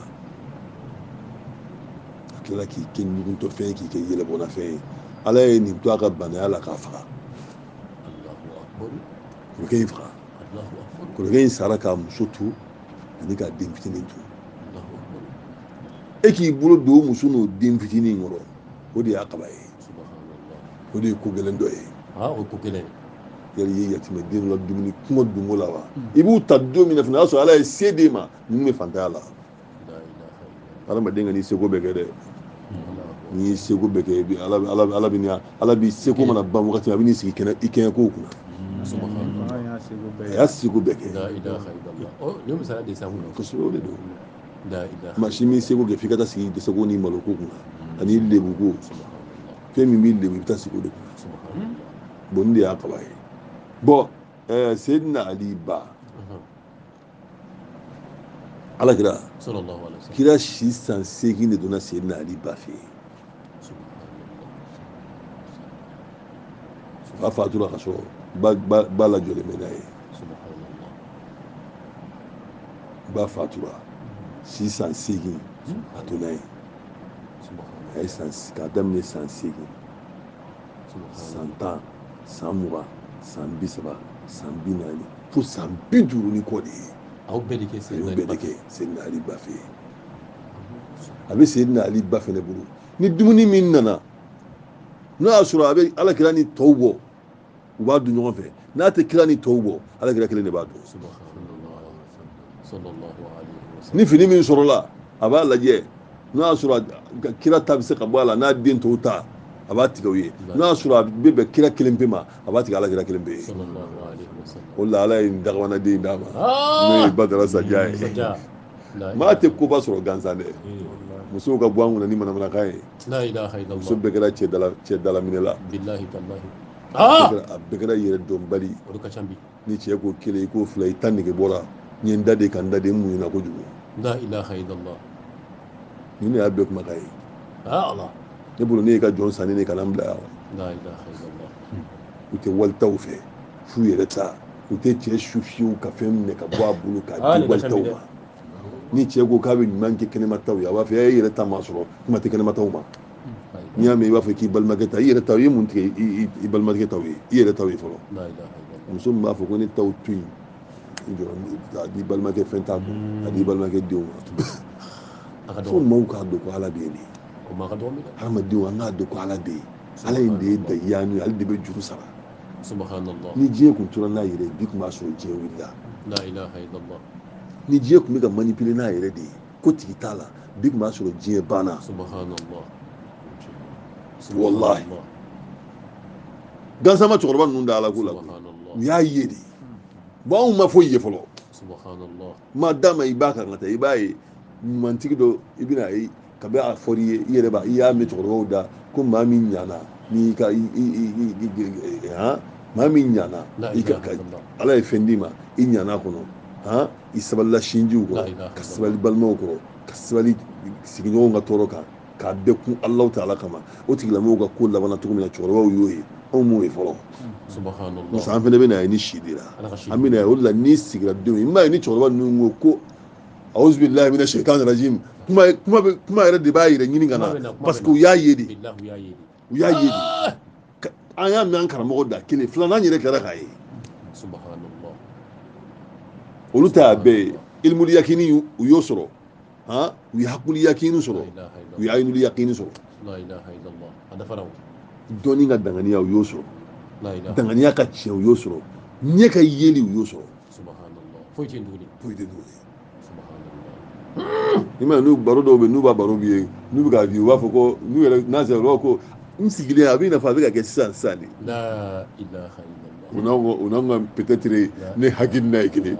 a tilala k'i kɛ ɲugutɔfɛn ye k'i kɛ yɛlɛbɔnafɛn ye ala ye nin to a ka banaya la k'a faga الله أكبر kɔrɔkɛ in faga الله أكبر kɔrɔkɛ in sara k'a muso to ani k'a den fitinin to الله أكبر e k'i bolo don o muso n'o den fitinin kɔrɔ o de y'a kaba ye سبحان الله o de ye ko gɛlɛn dɔ ye ها وكوكلين yali i ye yatimɛden la dumuni kuma dungo la wa i b'u ta don min na fana o y'a sɔrɔ ala ye se d'e ma ninnu bɛ fantanya la لا إله إلا adamaden ka n'i seko bɛɛ kɛ dɛ الله n'i ye seko bɛɛ kɛ i bɛ ala ala ala bɛ nin ala b'i seko mana ban wagati min a bɛ n'i sigi kɛnɛ i kɛɲɛ kow kunna سبحان الله a y'a seko bɛɛ kɛ لا إله إلا الله أو نيوم سنة ديسمبر kosɛbɛ o de don لا إله maa si m'i seko kɛ f'i ka taa sigi dɛsɛko ni maloko kunna ani lebuko سبحان الله fɛn min b'i lebu i bɛ taa sigi o de kunna سبحان الله bon nin de y'a kaba ye bɔn ɛɛ seyidina ali ba أها. alakira صلى الله عليه وسلم kira si san seegin de donna seyidina ali ba fɛ yen سبحان الله fa fatura ka sɔrɔ ba ba ba lajɔlen bɛ n'a ye سبحان الله ba fatura si san seegin a to n'a ye سبحان a ye san k'a daminɛ san seegin سبحان san tan san mugan san bi saba san bi naani fo san bi duuru ni kɔ de ye أو بدك a y'o سيدنا bɛɛ de البكر kɛ seyidina ali ba fɛ yen a bɛ seyidina ali ba fɛnɛ bolo ni dumuni min nana n'o y'a sɔrɔ a bɛ alakira ni tɔw bɔ u b'a dun ɲɔgɔn fɛ n'a tɛ kira ni tɔw bɔ alakira kelen de b'a dun سبحان الله صلى الله عليه وسلم ni fini min sɔrɔla a b'a lajɛ n'o y'a sɔrɔ a- kira ta bɛ se ka bɔ a la n'a den tɔw ta a b'a tigɛ o ye n'o y'a sɔrɔ a bɛ bɛn kira kelen pe ma a b'a tigɛ alakira kelen pe ye صلى الله عليه وسلم o de la ala ye nin dagabanaden in d'a ma آه n'o ye badara saja ye سجاء لا maa إله tɛ koba sɔrɔ gansan dɛ إيه. musow ka bɔ an kunna ni manamanakan ye لا إله إلا muso الله bɛɛ kɛra cɛ dala cɛ dalaminɛ la بالله تالله a bɛɛ آه kɛra- a bɛɛ kɛra yɛrɛ dɔnbali ودك شامبي ni cɛ ko kelen i ko fila i ta nege bɔra n ye n da de ka n da de n muɲuna kojugu لا إله إلا الله nin de y'a bɛɛ kumakan ye آه الله ne bolo ne ye ka jɔn san ne ne kana n bila yan لا إله إلا الله u tɛ walitaw fɛ f'u yɛrɛ ta u tɛ cɛ su fiyewu ka fɛn minɛ ka bɔ a bolo k'a Ah, di ne ka walitaw ca ma ni cɛ ko k'a bɛ ɲuman kɛ kɛnɛmataw ye a b'a fɔ e yɛrɛ ta ma sɔrɔ kuma tɛ kɛnɛmataw ma لا إله n'i y'a mɛn i b'a fɔ k'i balimakɛ ta i yɛrɛ ta i ye mun tigɛ i balimakɛ taw ye i yɛrɛ taw ye fɔlɔ muso min b'a fɔ ko ne taw to yen i jɔ k'a di balimakɛ fɛn t'a kun k'a di balimakɛ denw ma fo maaw k'a dɔn ko ala de ye nin hadamadenw an k'a dɔn ko ala de ye ala in de ye dayiya ale de bɛ juru sara ni diɲɛ kun tora n'a yɛrɛ bi kun b'a sɔrɔ diɲɛ wulila ni diɲɛ kun bɛ ka manipule n'a yɛrɛ de ye ko tigi t'a la bi kun b'a sɔrɔ diɲɛ banna wallahi gansama cɛkɔrɔba ninnu da ala ko la u y'a ye de bon anw ma foyi ye fɔlɔ maa d'a ma i b'a kan ka taa i b'a ye ɲumantigi dɔ i bɛna ye kabi a fɔra i ye i yɛrɛ b'a i y'a mɛn cɛkɔrɔbaw da ko maa min ɲana n'i ka han maa min ɲana i ka ala ye fɛn d'i ma i ɲana kɔnɔ han i sabalila sinjiw kɔrɔ ka sabali balimaw kɔrɔ ka sabali sigiɲɔgɔnw ka tɔɔrɔ kan k'a bɛɛ kun Alahu Taala kama o tigilamɔgɔw ka ko labana cogo min na cɛkɔrɔbaw y'o ye anw m'o ye fɔlɔ muso an fɛnɛ bɛ na ye ni si de la an bɛ na ye o de la n'i sigira denw ye i m'a ye ni cɛkɔrɔba ninnu ko ko awuzu bilahi mina shaitanir rajim kuma kuma kuma yɛrɛ de b'a yɛrɛ ɲini ka na parce que u y'a ye de u y'a ye de an y'a mɛn an karamɔgɔ da kelen filanan yɛrɛ kɛra k'a ye olu ta y'a bɛɛ ye ilmul yakini u y'o sɔrɔ han u ye hakili yakini sɔrɔ u ye aynul yakini sɔrɔ dɔnni ka danganiya u y'o sɔrɔ danganiya ka tiɲɛ u y'o sɔrɔ ɲɛ ka yeli u y'o sɔrɔ foyi tɛ tuguni i ma ye n'u baro dɔw bɛ n'u b'a baro b'i ye n'u bɛ k'a f'i ye u b'a fɔ ko n'u yɛrɛ n'a sera u b'a fɔ ko n sigilen a b'i nafa a bɛ ka kɛ sisan sisan de o n'anw ka peut-être ne hakilina ye kelen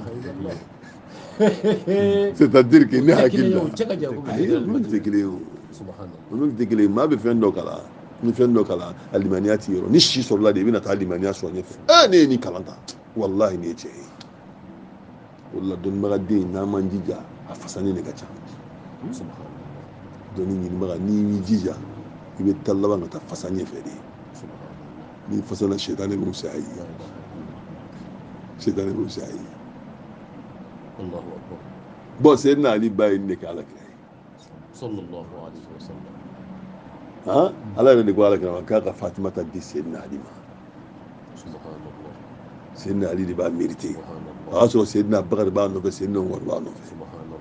c'est-à-dire que ne hakilina ayi olu tɛ kelen ye o olu tɛ kelen ye maa bɛ fɛn dɔ kalan ni fɛn dɔ kalan a limaniya t'i yɔrɔ ni si sɔrɔla de i bɛna taa limaniya sɔrɔ ɲɛfɛ ɛ ne ye nin kalan ta walahi nin ye tiɲɛ ye o de la dɔnnibaga den n'an m'an jija a fasani de ka ca dɔnni ɲinibaga n'i y'i jija i bɛ taa laban ka taa fasa ɲɛfɛ de n'i fasala sitani b'o se a ye sitani b'o se a ye bon Seydina Ali ba ye nin de kɛ alakira ye han ala yɛrɛ de ko alakira ma k'a ka Fatumata di Seydina Ali ma Seydina Ali de b'a mérité o y'a sɔrɔ Seydina Bakari b'a nɔfɛ Seydina Umaru b'a nɔfɛ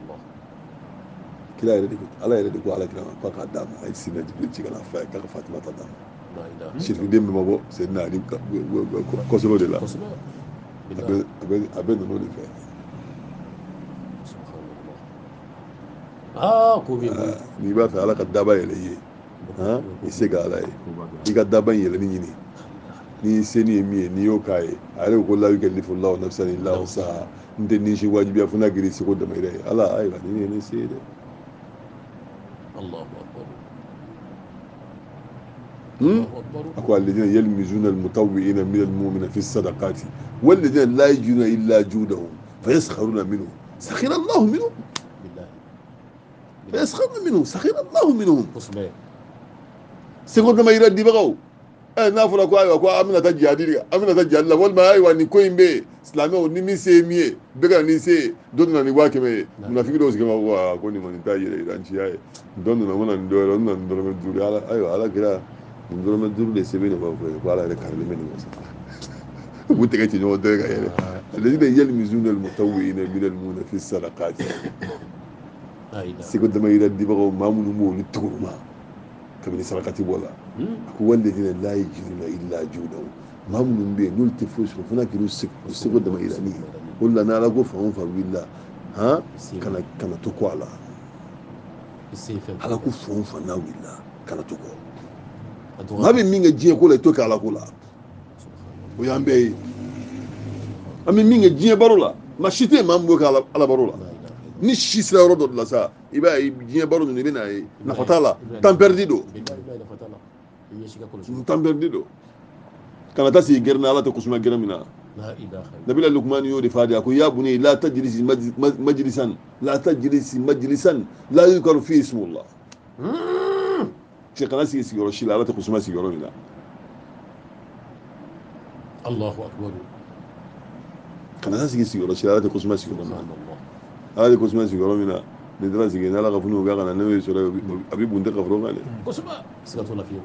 kira yɛrɛ de ko ala yɛrɛ de ko alakira ma k'a k'a d'a ma a ye Seydina Jibiril ci ka na f'a ye k'a ka Fatumata d'a ma sirifiden bɛɛ ma bɔ Seydina Ali kɔsɔbɛ de la a bɛ ninnu de fɛ n'i b'a fɛ ala ka daba yɛlɛ i ye han i se ka ala ye i ka daba in yɛlɛni ɲini ni seni ye min ye n'i y'o k'a ye a yɛrɛ ko la yukallifu Allahu nafsan illa wus'aha n tɛ nin si wajibiya fo n'a kɛra i seko damayira ye ala ayiwa nin ye ne se ye dɛ a ko alladhina yalmizuna al-mutawwi'ina min al-mu'minina fi as-sadaqati walladhina la yajiduna illa juhdahum fayaskharuna minhum sakhira Allahu minhum fayaskharuna minhum sakhira Allahu minhum seko damayira dibagaw ɛ n'a fɔra ko ayiwa ko an bɛna taa jihadi an bɛna taa jihadi la walima ayiwa nin ko in bɛ yen silamɛw ni min se ye min ye bɛɛ ka na nin se ye dɔ nana nin waa kɛmɛ ye munafiki dɔw sigi ma ko ko nin kɔni t'a yɛrɛ yiranciya ye dɔ nana n bɛna nin dɔ yɛrɛ n bɛna nin dɔrɔmɛ duuru ala ayiwa ala kira nin dɔrɔmɛ duuru de sɛbɛn de b'a fɔ ko ala yɛrɛ karilen bɛ nin ma sa u b'u tɛgɛ ci ɲɔgɔn dɔ ye ka yɛlɛ alladhina yalmizuna al-mutawwi'ina min al-mu'minina fi as-sadaqati seko damayira dibagaw maa minnu b'olu tuguru ma kabini sarakati bɔ la a ko walladhina la yajiduna illa juhdahum maa minnu bɛ yen n'olu tɛ foyi sɔrɔ fo n'a kɛra u seko damayirani ye o de la n'ala ko fan o fan wulila han kana kana to kɔ a la ala ko fan o fan n'a wulila kana to kɔ maa bɛ min kɛ diɲɛ ko la i to kɛ ala ko la o y'an bɛɛ ye an bɛ min kɛ diɲɛ baro la maa si tɛ yen maa min b'o kɛ ala baro la ni si sera yɔrɔ dɔ de la sa i b'a ye diɲɛ baro ninnu i bɛ n'a ye nafa t'a la temps perdu don temps perdu don kana taa sigi gɛrɛ na ala tɛ kusuma gɛrɛ min na nabila lukumani y'o de f'a de a ko ya bunayya la tajlisi majlisan la tajlisi majlisan la yuzkaru fihi ismullah cɛ kana sigi sigiyɔrɔ si la ala tɛ kusuma sigiyɔrɔ min na Allahu akbar kana taa sigi sigiyɔrɔ si la ala tɛ kusuma sigiyɔrɔ min na ala tɛ kusuma sigiyɔrɔ min na ni dara sigi n'ala ka funu ga kana ne ye sɔrɔ a bɛ bunte ka foro kan dɛ kosɛbɛ siga t'o la fiyewu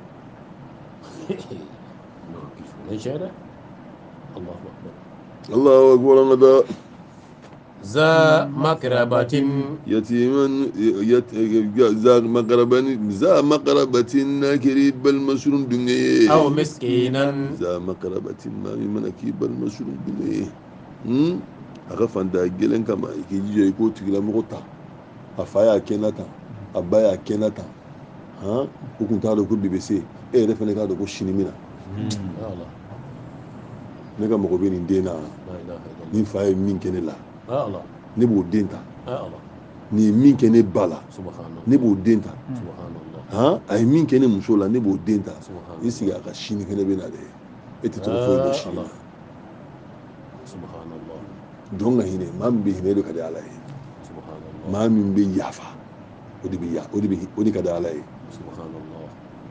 ne cɛ dɛ Allahu akbar Allahu akbar an ka taa za makarabatin yatiman za makarabani za makarabatin na kiri bal masurun dunge aw miskinan za makarabatin ma mi mana ki bal masurun dunge hmm aka fanta gelen kama ke jiyo ko tigila mo ta afaya kenata abaya kenata ha hukun ta da ku B B C e refa ne ka da ko shinimina Allah ne ga mo ko be ni dena ni faye min kenela Allah ne b'o den ta Allah ni min kɛ ne ba la subhanallah ne b'o den ta subhanallah han a ye min kɛ ne muso la ne b'o den ta subhanallah i sigi a ka sini fɛnɛ bɛ na dɛ e tɛ tɔgɔ foyi dɔn sini na subhanallah dɔn ka hinɛ maa min bɛ hinɛ o de ka di ala ye subhanallah maa min bɛ yafa o de bɛ ya o de bɛ o de ka di ala ye subhanallah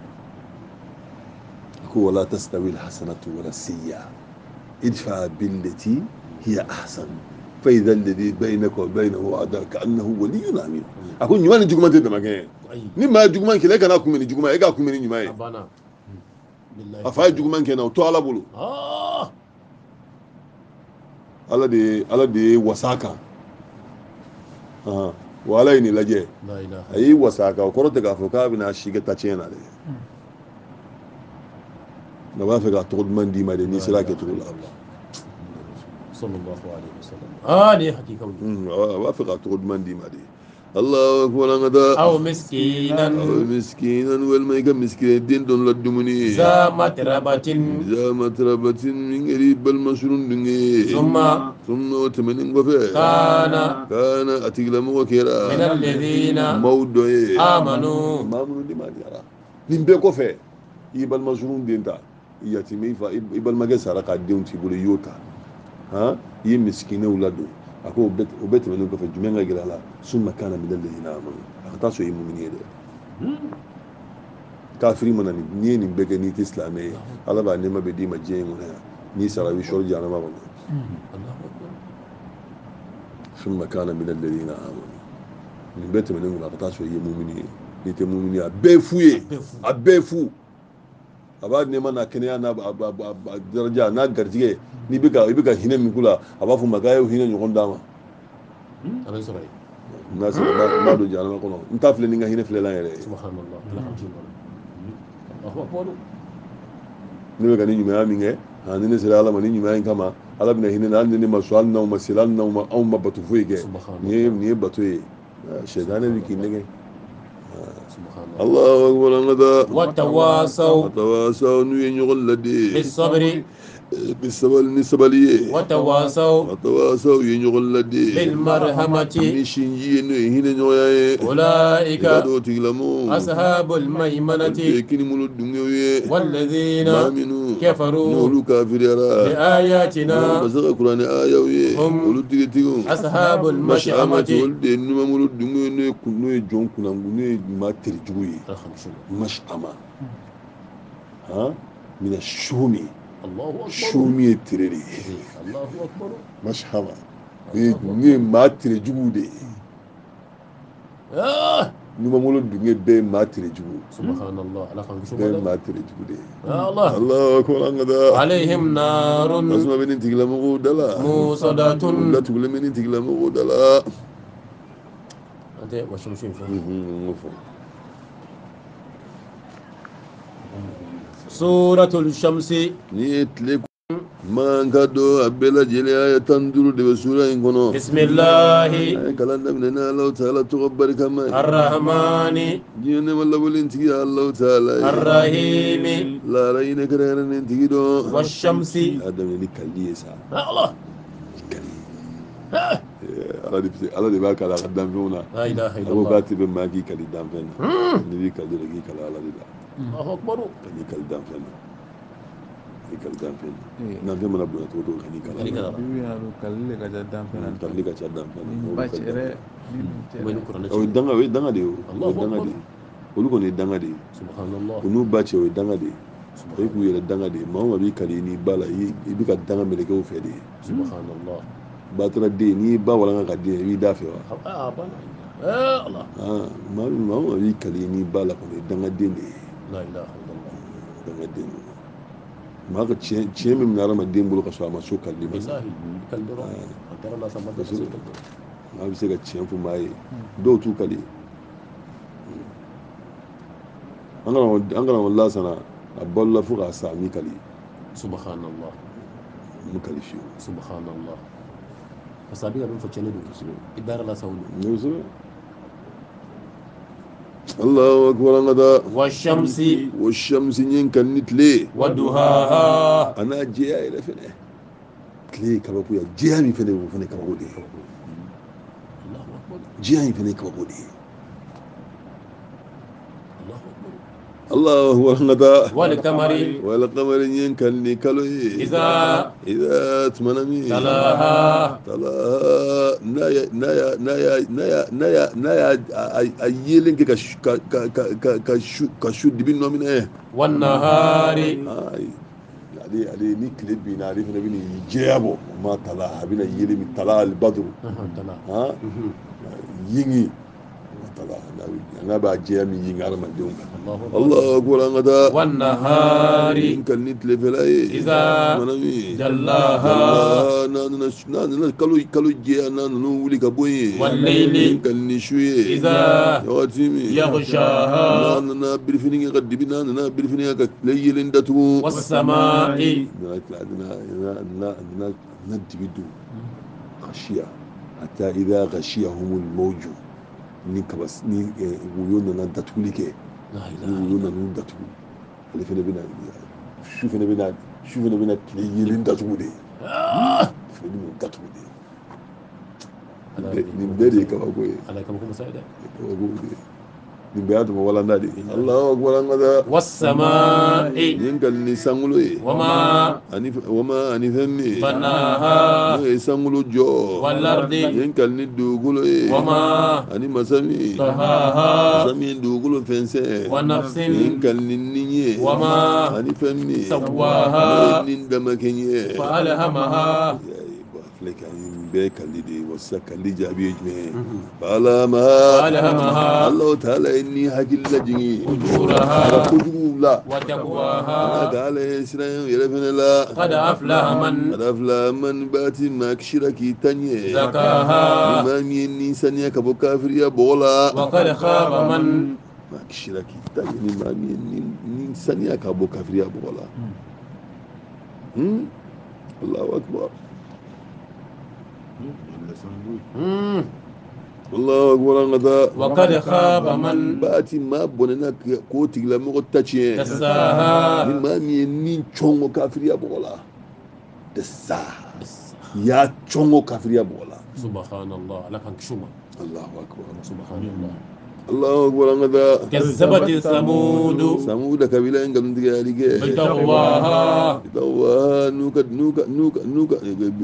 ko wala tastawi alhasanatu wala sayyi'a idfa billati hiya ahsan فإذا الذي بينك وبينه عداوة كأنه ولي حميم أكون نيمان جوجمان تدما كين ni maa juguman kɛlɛ kana kunbɛn ni juguman e ka kunbɛn ni ɲuman ye a fa ye juguman kɛ na o to ala bolo ala de ala de ye wasa kan wa ala ye nin lajɛ a y'i wasa kan o kɔrɔ tɛ k'a fɔ k'a bɛna si kɛ ta tiɲɛ na dɛ nka b'a fɛ ka tɔgɔ duman d'i ma de n'i sera a kɛcogo la sallallahu alaihi wasallam ah ni hakika a b'a fɛ ka tɔgɔ duman d'i ma de Allahu akbar an ka taa aw miskinan aw miskinan walima i ka miskin den dɔ la dumuni za matrabatin za matrabatin min kɛra balima surun dun ye summa summa o tɛmɛnen kɔfɛ kana kana a tigilamɔgɔ kɛra min alladhina maaw dɔ ye amanu maa minnu de ma diyara nin bɛɛ kɔfɛ i ye balima surun den ta i yatimɛ i fa i balimakɛ sara k'a denw t'i bolo i y'o ta han i ye miskinɛw ladon a ko o bɛɛ tɛmɛnen kɔfɛ jumɛn ka gɛrɛ a la summa kana minal ladhina amanu a ka taa sɔrɔ i ye mumini ye dɛ kafiri mana nin n'i ye nin bɛɛ kɛ n'i tɛ silamɛ ye ala b'a nɛɛma bɛ d'i ma diɲɛ in kɔnɔ yan n'i sara i bɛ sɔrɔ jahanama kɔnɔ summa kana minal ladhina amanu nin bɛɛ tɛmɛnen kɔfɛ a ka taa sɔrɔ i ye mumini ye n'i tɛ mumini ye a bɛɛ ye fu ye a bɛɛ ye fu a b'a nɛɛma n'a kɛnɛya n'a daraja n'a garijɛgɛ n'i bɛ ka i bɛ ka hinɛ min k'u la a b'a fɔ ma k'a ye hinɛ ɲɔgɔn d'a ma a bɛ sɔrɔ yen n'a sera n b'a don jahanama kɔnɔ n t'a filɛ ni n ka hinɛ filɛlan yɛrɛ ye subhanallah ne bɛ ka nin ɲumanya min kɛ ni ne sera ala ma ni ɲumanya in kama ala bɛna hinɛ na hali ni ne ma sɔn hali n'aw ma seli hali n'aw ma anw ma bato foyi kɛ nin ye nin ye bato ye sɛtanɛ bɛ k'i nɛgɛ Allahu akbar an ka taa watawasaw watawasaw n'u ye ɲɔgɔn ladi bisabri sabali ni sabali ye watawasaw watawasaw ye ɲɔgɔn ladi bilmarhamati ni sinji ye n'o ye hinɛ ɲɔgɔnya ye ulaika dɔw tigilamɔgɔw ashabul olu maimanati ye kinibolo dunkew ye walladhina maa minnu kafaru n'olu kafiriyara bi ayatina masa ka kuranɛ ayaw ye hum olu tigitigiw ashabul mash'amati olu de ye numamolo dunkew ye n'o ye kun- n'o ye jɔn kunangu n'o ye maa terijugu ye mash'ama han mina shumi Allahu akbar shumi ye tere de ye Allahu akbar mash'ama n'o ye n'o ye maa terejugu de ye ah numamolo dunke bɛɛ ye maa terejugu subhanallah ala kan bɛɛ ye kisho maa terejugu de ye Allah Allahu akbar an ka taa alaihim narun tasuma bɛ nin tigilamɔgɔw da la musadatun o datugulen bɛ nin tigilamɔgɔw da la ante wa shamsu fi n ko fɔ suratul shamsi n'i ye tile man ka dɔn a bɛɛ lajɛlen a ye tan ni duuru de bɛ sura in kɔnɔ bismillahi a ye kalan daminɛ ni Alahu Taala tɔgɔ barikama ye arrahmani diɲɛ nɛɛma labolen tigi ye Alahu Taala ye arrahimi laara hinɛ kɛrɛnkɛrɛnnen tigi dɔn washamsi a y'a daminɛ ni kalili ye sa Allah kali ah ala de bɛ ala de b'a kala a ka danfɛnw na la ilaha a ko illallah k'a tɛ bɛ maa k'i kali danfɛn na n'i b'i kali dɔrɔn k'i kali ala de la Allahu akbar ka n'i kali danfɛn na k'i kali danfɛn na danfɛn mana bonya cogo o cogo ka n'i kali ala la bibi yana don kalili ka ca danfɛn na kalili ka ca danfɛn na ni mɔgɔw ba bɛ kali cɛrɛ danfɛn ni dun wa in cɛrɛ qur'an na o ye danga o ye danga de ye o o ye Allahu danga de akbar ye olu kɔni ye danga de ye subhanallah o n'u ba cɛ o ye danga de ye o ye k'u yɛrɛ danga de ye maa o maa b'i kali n'i ba la i i bɛ ka danga mɛlɛkɛw fɛ de ye subhanallah ba taara den n'i y'i ba walanka ka den i b'i da fɛ wa ah bana Allah ma ma ma wi kali ni bala ko danga dende la ilaha illallah danga dende ma ka ce ce min na rama den bulu ka so ma so kalli ma billahi kaldoro antara la sama da su ma bi se ka ce fu mai do tu kali an ga an ga wallahi sana aballa fu ka sami kali subhanallah mu kali shi subhanallah fasabi ga dun fa cene do idara la sawlu ne so Allahu akbar ngada washamsi washamsi nyen kan nitle waduhaha ana jiya ila fene kle kaba ku ya jiya mi fene wo fene kaba gode Allahu akbar jiya mi fene kaba gode Allahu akbar Allahu akbar ngada wal kamari wal qamari nyen kan ni kalo iza iza tmanami talaha talaha naya naya naya naya naya naya ayelen ke ka ka ka ka ka ka shu dibin nomine wan nahari ay ali ali ni clip bi na rifna bi ni jeyabo ma talaha bi na yeli mi talal badru tala ha yingi talaha na ba jeyami yingi arma dunga Allah akbar ngada wan nahari kan nit le felay iza manami jallaha na na na na kalu kalu je na no wuli ka boye wal layli kan ni shuye iza yawatimi yaghshaha na na birfini ga dibina na birfini ga layilin datu was samai na na na na na na dibidu khashiya hatta idha ghashiyahum al mawju ni kabas ni wuyona na datulike la ni ilaha wuyona nu datu ali fene bina shu fene bina shu fene bina layilin datu de fene mu datu de ni bere ka ba goye ala kam ko saida ka ba goye ni be atu wala ndadi Allahu akbar ngada was samai yingal ni sangulo e wama ani wama ani fenni banaha ni sangulo jo wal ardi yingal ni dugulo e wama ani masami tahaha masami dugulo fense wa nafsin yingal ni ninye wama ani fenni sawaha ni ndama kenye fa alhamaha fleka be kalide wasa kalija bi jme bala ma alhamaha Allah ta'ala inni hajilla jingi ujuraha kujula wa taqwaha قال إسرائيل يلفن لا قد أفلح من قد أفلح من باتي ماكشركي تانية زكاها ما ميني سانيا كبو كافر يا بولا وقد خاب من ماكشركي تانية ما ميني سانيا كبو كافر يا بولا الله أكبر الله أكبر غدا وقد خاب من باتي ما بوننا كوتي لا مغتاتشي دساها ما ميني تشونغو كافر يا بولا دساها يا تشونغو كافر يا بولا سبحان الله لك شوما الله أكبر سبحان الله الله أكبر غدا كذبت ثمود ثمود كبيرة إن كانوا تجاريك بتقواها بتقواها نوكا نوكا نوكا نوكا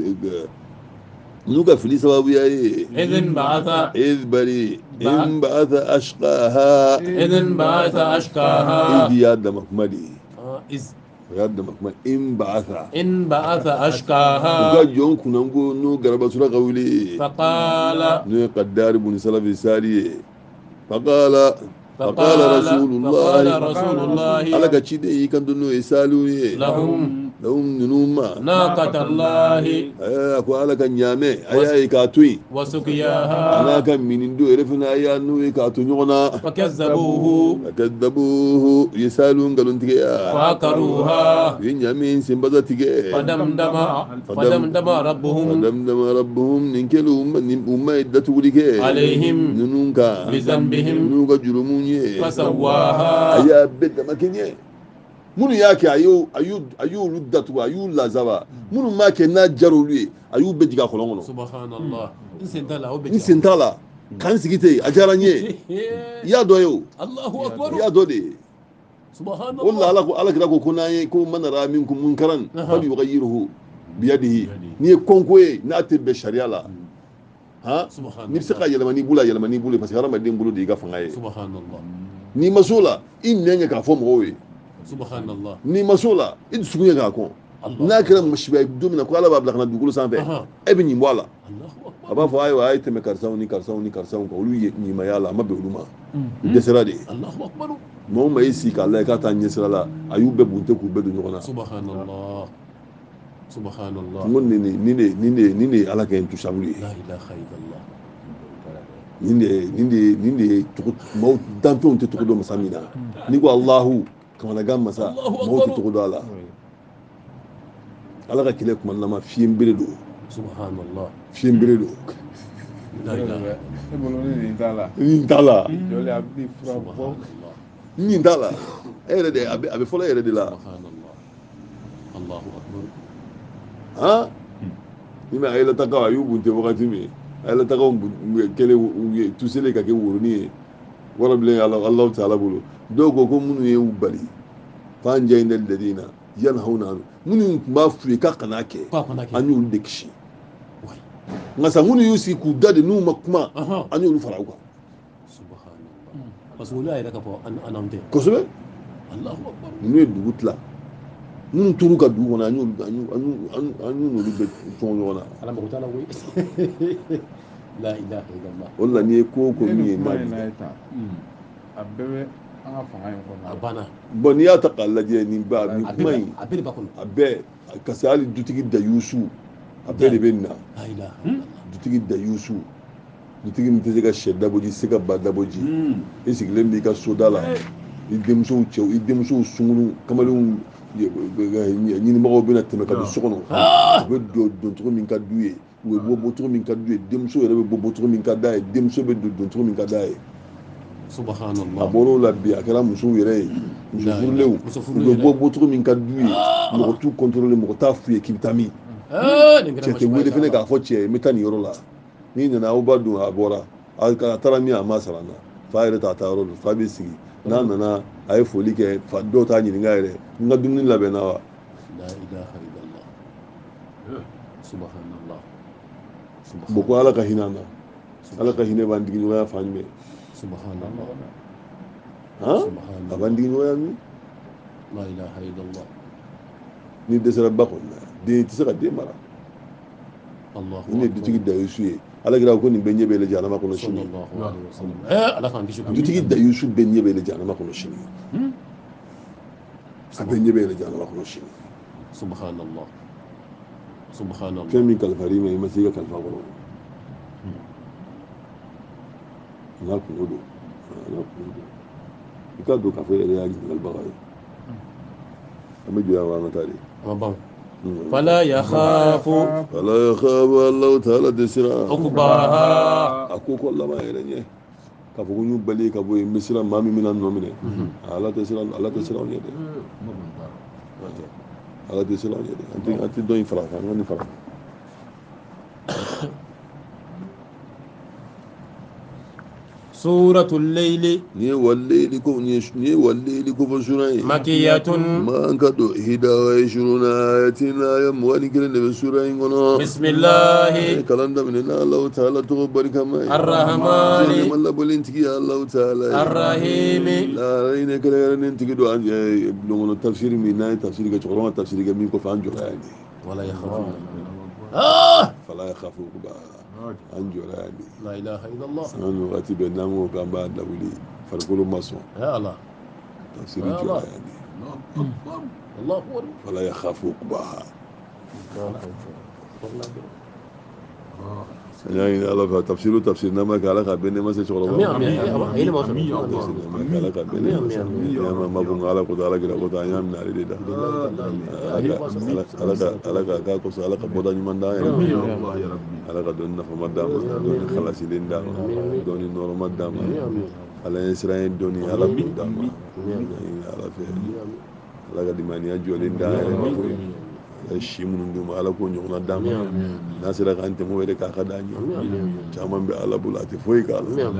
نوكا في سبب يا إذ انبعث إذ بري إن بعث أشقاها إذ انبعث أشقاها إذ يا دمك مدي إذ يا دمك مدي إن بعث إن بعث أشقاها وقال جون كنا نقول نو قرب سورة قولي فقال نو قدار بن سلف الساري فقال فقال رسول الله فقال رسول الله على كتشيدي كان دنو يسالوني لهم لهم ننوما ناقة الله أكو على كان يامي أيا كاتوي وسقياها أنا كان من دو يرفنا أيا نو كاتو نيونا فكذبوه فكذبوه يسالون قالوا تيجا فعقروها ين يامين سنبذا تيجا فدمدم فدمدم ربهم فدمدم ربهم ننكلوا أمة إدتوا لك عليهم ننونكا بذنبهم ننونكا جرموني فسواها أيا بيت مكيني munu yake ayu ayu ayu luddatu ayu lazaba munu make na jarolu ayu be diga kolongono subhanallah insentala obe insentala kan sigite ajaranye ya doyo Allahu akbar ya dode subhanallah wallahi ala ko ala kira ko kunaye ko manara minkum munkaran fal yughayyiruhu bi yadihi ni konkoye na tebe sharia la ha ni saka yelmani bula yelmani bula parce que harama den bulu diga fangaye subhanallah ni masula in nenga ka fo mowe subhanallah ni masola idi sugunya ga ko na kira mashba domina ko ala babla kana dugulu sanfe e bi nyimbo ala Allahu akbar aba fo ayo ay teme karsaw ni karsaw ni karsaw ko ulu ni mayala mabe uluma desera de Allahu akbar mo may si ka Allah ka ta nyesra la ayube bunte ku bedu nyona subhanallah subhanallah ngon ni ni ni ni ni ni ala ka entu sabuli la ilaha illallah ni ni ni ni ni to mo dampe on te to do masamina ni ko Allahu kama gam masa mo to to ala ala ka kile kuma lama fiyem bere do subhanallah fiyem bere do la ilaha e bolo ni dala ni dala jole abdi fura bo subhanallah ni dala ere de abe abe fola ere de la subhanallah Allahu akbar ha ni ma ayla takawa yubu te wakati mi ayla takawa kele tusele ka ke wuruni wala bile Allah Allah ta'ala bulu dogo ko munu ye ubali fanja inda ladina yanhauna munu ma fu ka kana ke anyu dekshi ngasa munu yusi ku dade nu makuma anyu farauka subhanallah rasulullah ya kafa an anamte kosobe Allahu akbar nu dugutla nun turu ka du kɔnɔ an y'olu an y'u an y'u an y'u n'olu bɛ tɔn ɲɔgɔn na. ala mako t'a la koyi la ilaha illallah o de la n'i ye ko o ko min ye n'a ye tan a bɛɛ bɛ an ka fanga in kɔnɔ a banna bɔn n'i y'a ta k'a lajɛ nin ba nin kuma in a bɛɛ de b'a kɔnɔ a bɛɛ ka se hali dutigi Dayusu a bɛɛ de bɛ nin na la ilaha illallah dutigi Dayusu dutigi min tɛ se ka sɛ daboji se ka ba daboji i sigilen b'i ka soda la i denmusow cɛw i denmusow sunkuru kamalenw ɲinimɔgɔw bɛna tɛmɛ ka don so kɔnɔ u bɛ don don cogo min ka d'u ye u bɛ bɔ bɔ cogo min ka d'u ye denmuso yɛrɛ bɛ bɔ bɔ cogo min ka d'a ye denmuso bɛ don don cogo min ka d'a ye subhanallah a bɔr'o la bi a kɛra musow yɛrɛ ye muso furulenw u bɛ bɔ bɔ cogo min ka d'u ye mɔgɔ t'u contrôler mɔgɔ t'a f'u ye k'i bɛ taa min cɛ tɛ wele fɛnɛ k'a fɔ cɛ n bɛ taa nin yɔrɔ la n'i nana aw ba don a bɔra a taara min a ma sara n na fa yɛrɛ t'a taa yɔrɔ la fa bɛ sigi n'a nana a ye foli kɛ fa dɔw t'a ɲininka yɛrɛ n ka dumuni labɛnna wa la ilaha illallah subhanallah bon ko ala ka hinɛ an na ala ka hinɛ b'an digi ɲɔgɔnya fan jumɛn subhanallah han a b'an digi ɲɔgɔnya min la ilaha illallah ni dɛsɛra ba kɔni na den tɛ se ka den mara Allah ni ye dutigi Dayusu ye ala kira ko nin bɛɛ ɲɛ bɛ yɛlɛ jahanama kɔnɔ sini ala k'an kisi dutigi Dayusu bɛɛ ɲɛ bɛ yɛlɛ jahanama kɔnɔ sini a bɛɛ ɲɛ bɛ yɛlɛ jahanama kɔnɔ sini subhanallah subhanallah fɛn min kalifar'i ma i ma se i ka kalifa kɔrɔ n'a kungo don n'a kungo don i k'a dɔn k'a fɔ yɛrɛ y'a ɲininkalibaga ye an bɛ jɔ yan wa an ka taa de ma ban fala yakhafu fala yakhafu Allahu ta'ala desira uqbaha a ko ko laban yɛrɛ ɲɛ k'a fɔ ko n y'u bali ka bɔ yen n bɛ siran maa min bɛna nɔ minɛ ala tɛ siran ala tɛ siran ɲɛ dɛ ala tɛ siran ɲɛ dɛ an tɛ an tɛ dɔn in fara kan an ka nin fara suratul layli ni ye wallayli ko ni ye wallayli ko fɔ sura ye makiyatun man ka don hidawa ye suruna ayatin aya mugan ni kelen de bɛ sura in kɔnɔ bismillahi kalan daminɛ na Allahu ta'ala tɔgɔ barikama ye arrahmani ma labolen tigi ye Allahu ta'ala ye arrahimi la ne kɛrɛnkɛrɛnnen tigi don an bulon kɔnɔ tafsiri min n'an ye tafsiri kɛ cɛkɔrɔba ka tafsiri kɛ min kɔfɛ an jɔra yan de wala yakhafu fala yakhafu uqbaha an jɔra yan de la ilaha illallah an ni waati bɛɛ n'an ko k'an b'a lawuli farikolo ma sɔn ya allah tafsiri jɔra yan de Allah akbar fala yakhafu uqbaha an y'a ɲini ala fɛ tafsiri o tafsiri n'an ma kɛ ala ka bɛn ne ma se cɛkɔrɔba amin amin ayi ma sɔn ala ka bɛn ne ma se ɲama ma ko ala ko ala kira ko an y'a minɛ ale de da ala ka k'a kɔsɔn ala ka bɔda ɲuman d'an yɛrɛ ala ka dɔnni nafama d'an ma dɔnni halasilen d'an ma dɔnni nɔrɔma d'an ma ala ye siran ye dɔnni ala k'o d'an ma ala fɛ ala ka dimaniya jɔlen d'an yɛrɛ ma koyi ala si minnu d'u ma ala k'o ɲɔgɔnna d'an ma n'a sera k'an tɛmɛ o yɛrɛ k'a ka d'an ye caman bɛ ala bolo a tɛ foyi k'a la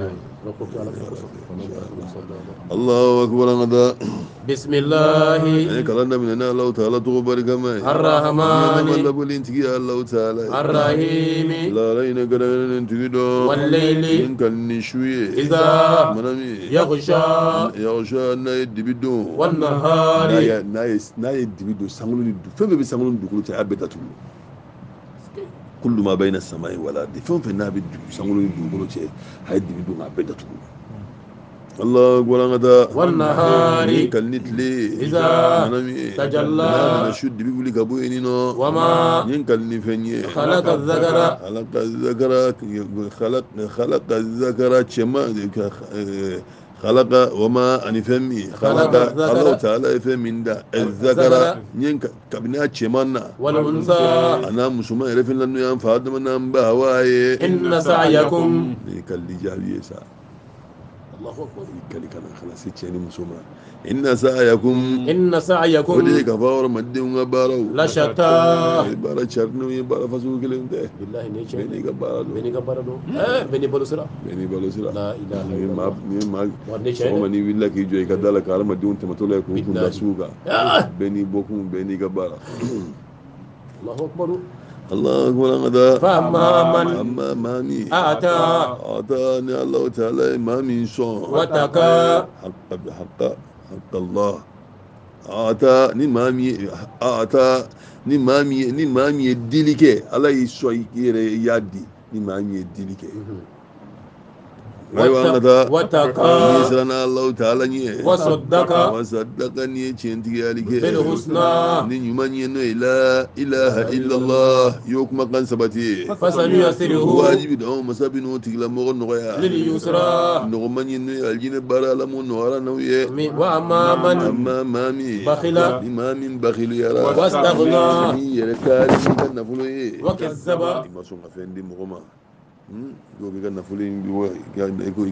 Allahu akbar an ka da bismillahi an ye kalan daminɛ ni Alahu ta'ala tɔgɔ barikama ye arrahmani ɲɛnama labolen tigi ye Alahu ta'ala ye arrahimi laala hinɛ gɛrɛgɛrɛnen tigi dɔn wallayli min ka ni su ye idha mana min yaghsha yaghsha n'a ye dibi don wan n'a nahari ye n'a ye n'a ye dibi don sankolo ni fɛn bɛɛ bɛ sankolo ni dugukolo cɛ a y'a bɛɛ datugu kullu ma bayna samai wal ardi fɛn fɛn n'a bɛ sankolo ni dugukolo cɛ a ye dibi don k'a bɛɛ datugu Allah gwalangada والنهار kalni tile إذا manami تجلى na na shu dibi wuli ka bɔ yen nɔ وما yin kalni fɛn ye خلق الذكر خلق الذكر خلق خلق الذكر cɛma خلق وما أني فهمي خلق الله تعالى فهمي دا الذكر ين كابنا cɛman والأنثى أنا مسلمان يرفن لأنه ينفع دمنا بهواي إن سعيكم كاللي جابي سا الله أكبر كاللي كان خلاص يتشيني مسلمان إن سعيكم إن سعيكم ودي كفار مدين وبارو لا شتى بارا شرنو يبارا فسو كلهم ده بالله نيجي بني كبارا بني كبارا دو إيه بني بلوسرا بني بلوسرا لا إله ni إلا ma الله ni ma ونيجي so mani willa ki joy ka dala kala ma diun tamato la ko kun da suga beni bokum beni gabara الله أكبر Allah wala ngada فأما من amma mami أتى ata ni Allah ta'ala mami so واتقى haqqa bi haqqa haqqa Allah ata ni mami ata ni mami ni mami dilike Allah yi so yere yadi ni mami dilike واتقى nisrana Allah ta'ala nye وصدق wasaddaqa ni centi yalike بالحسنى ni nyuma nye no ila ilaha illa Allah yo kuma kan sabati فسنيسره wajibi da mu masabinu tigla mo no ya لليسرى no manye no aljine bara la mo no ara no ye وأما من amma mami بخل imamin bakhil yara واستغنى ni yere kari ni kan nafulo ye وكذب ma so ngafendi mo ma do be kan nafulo bi wa ko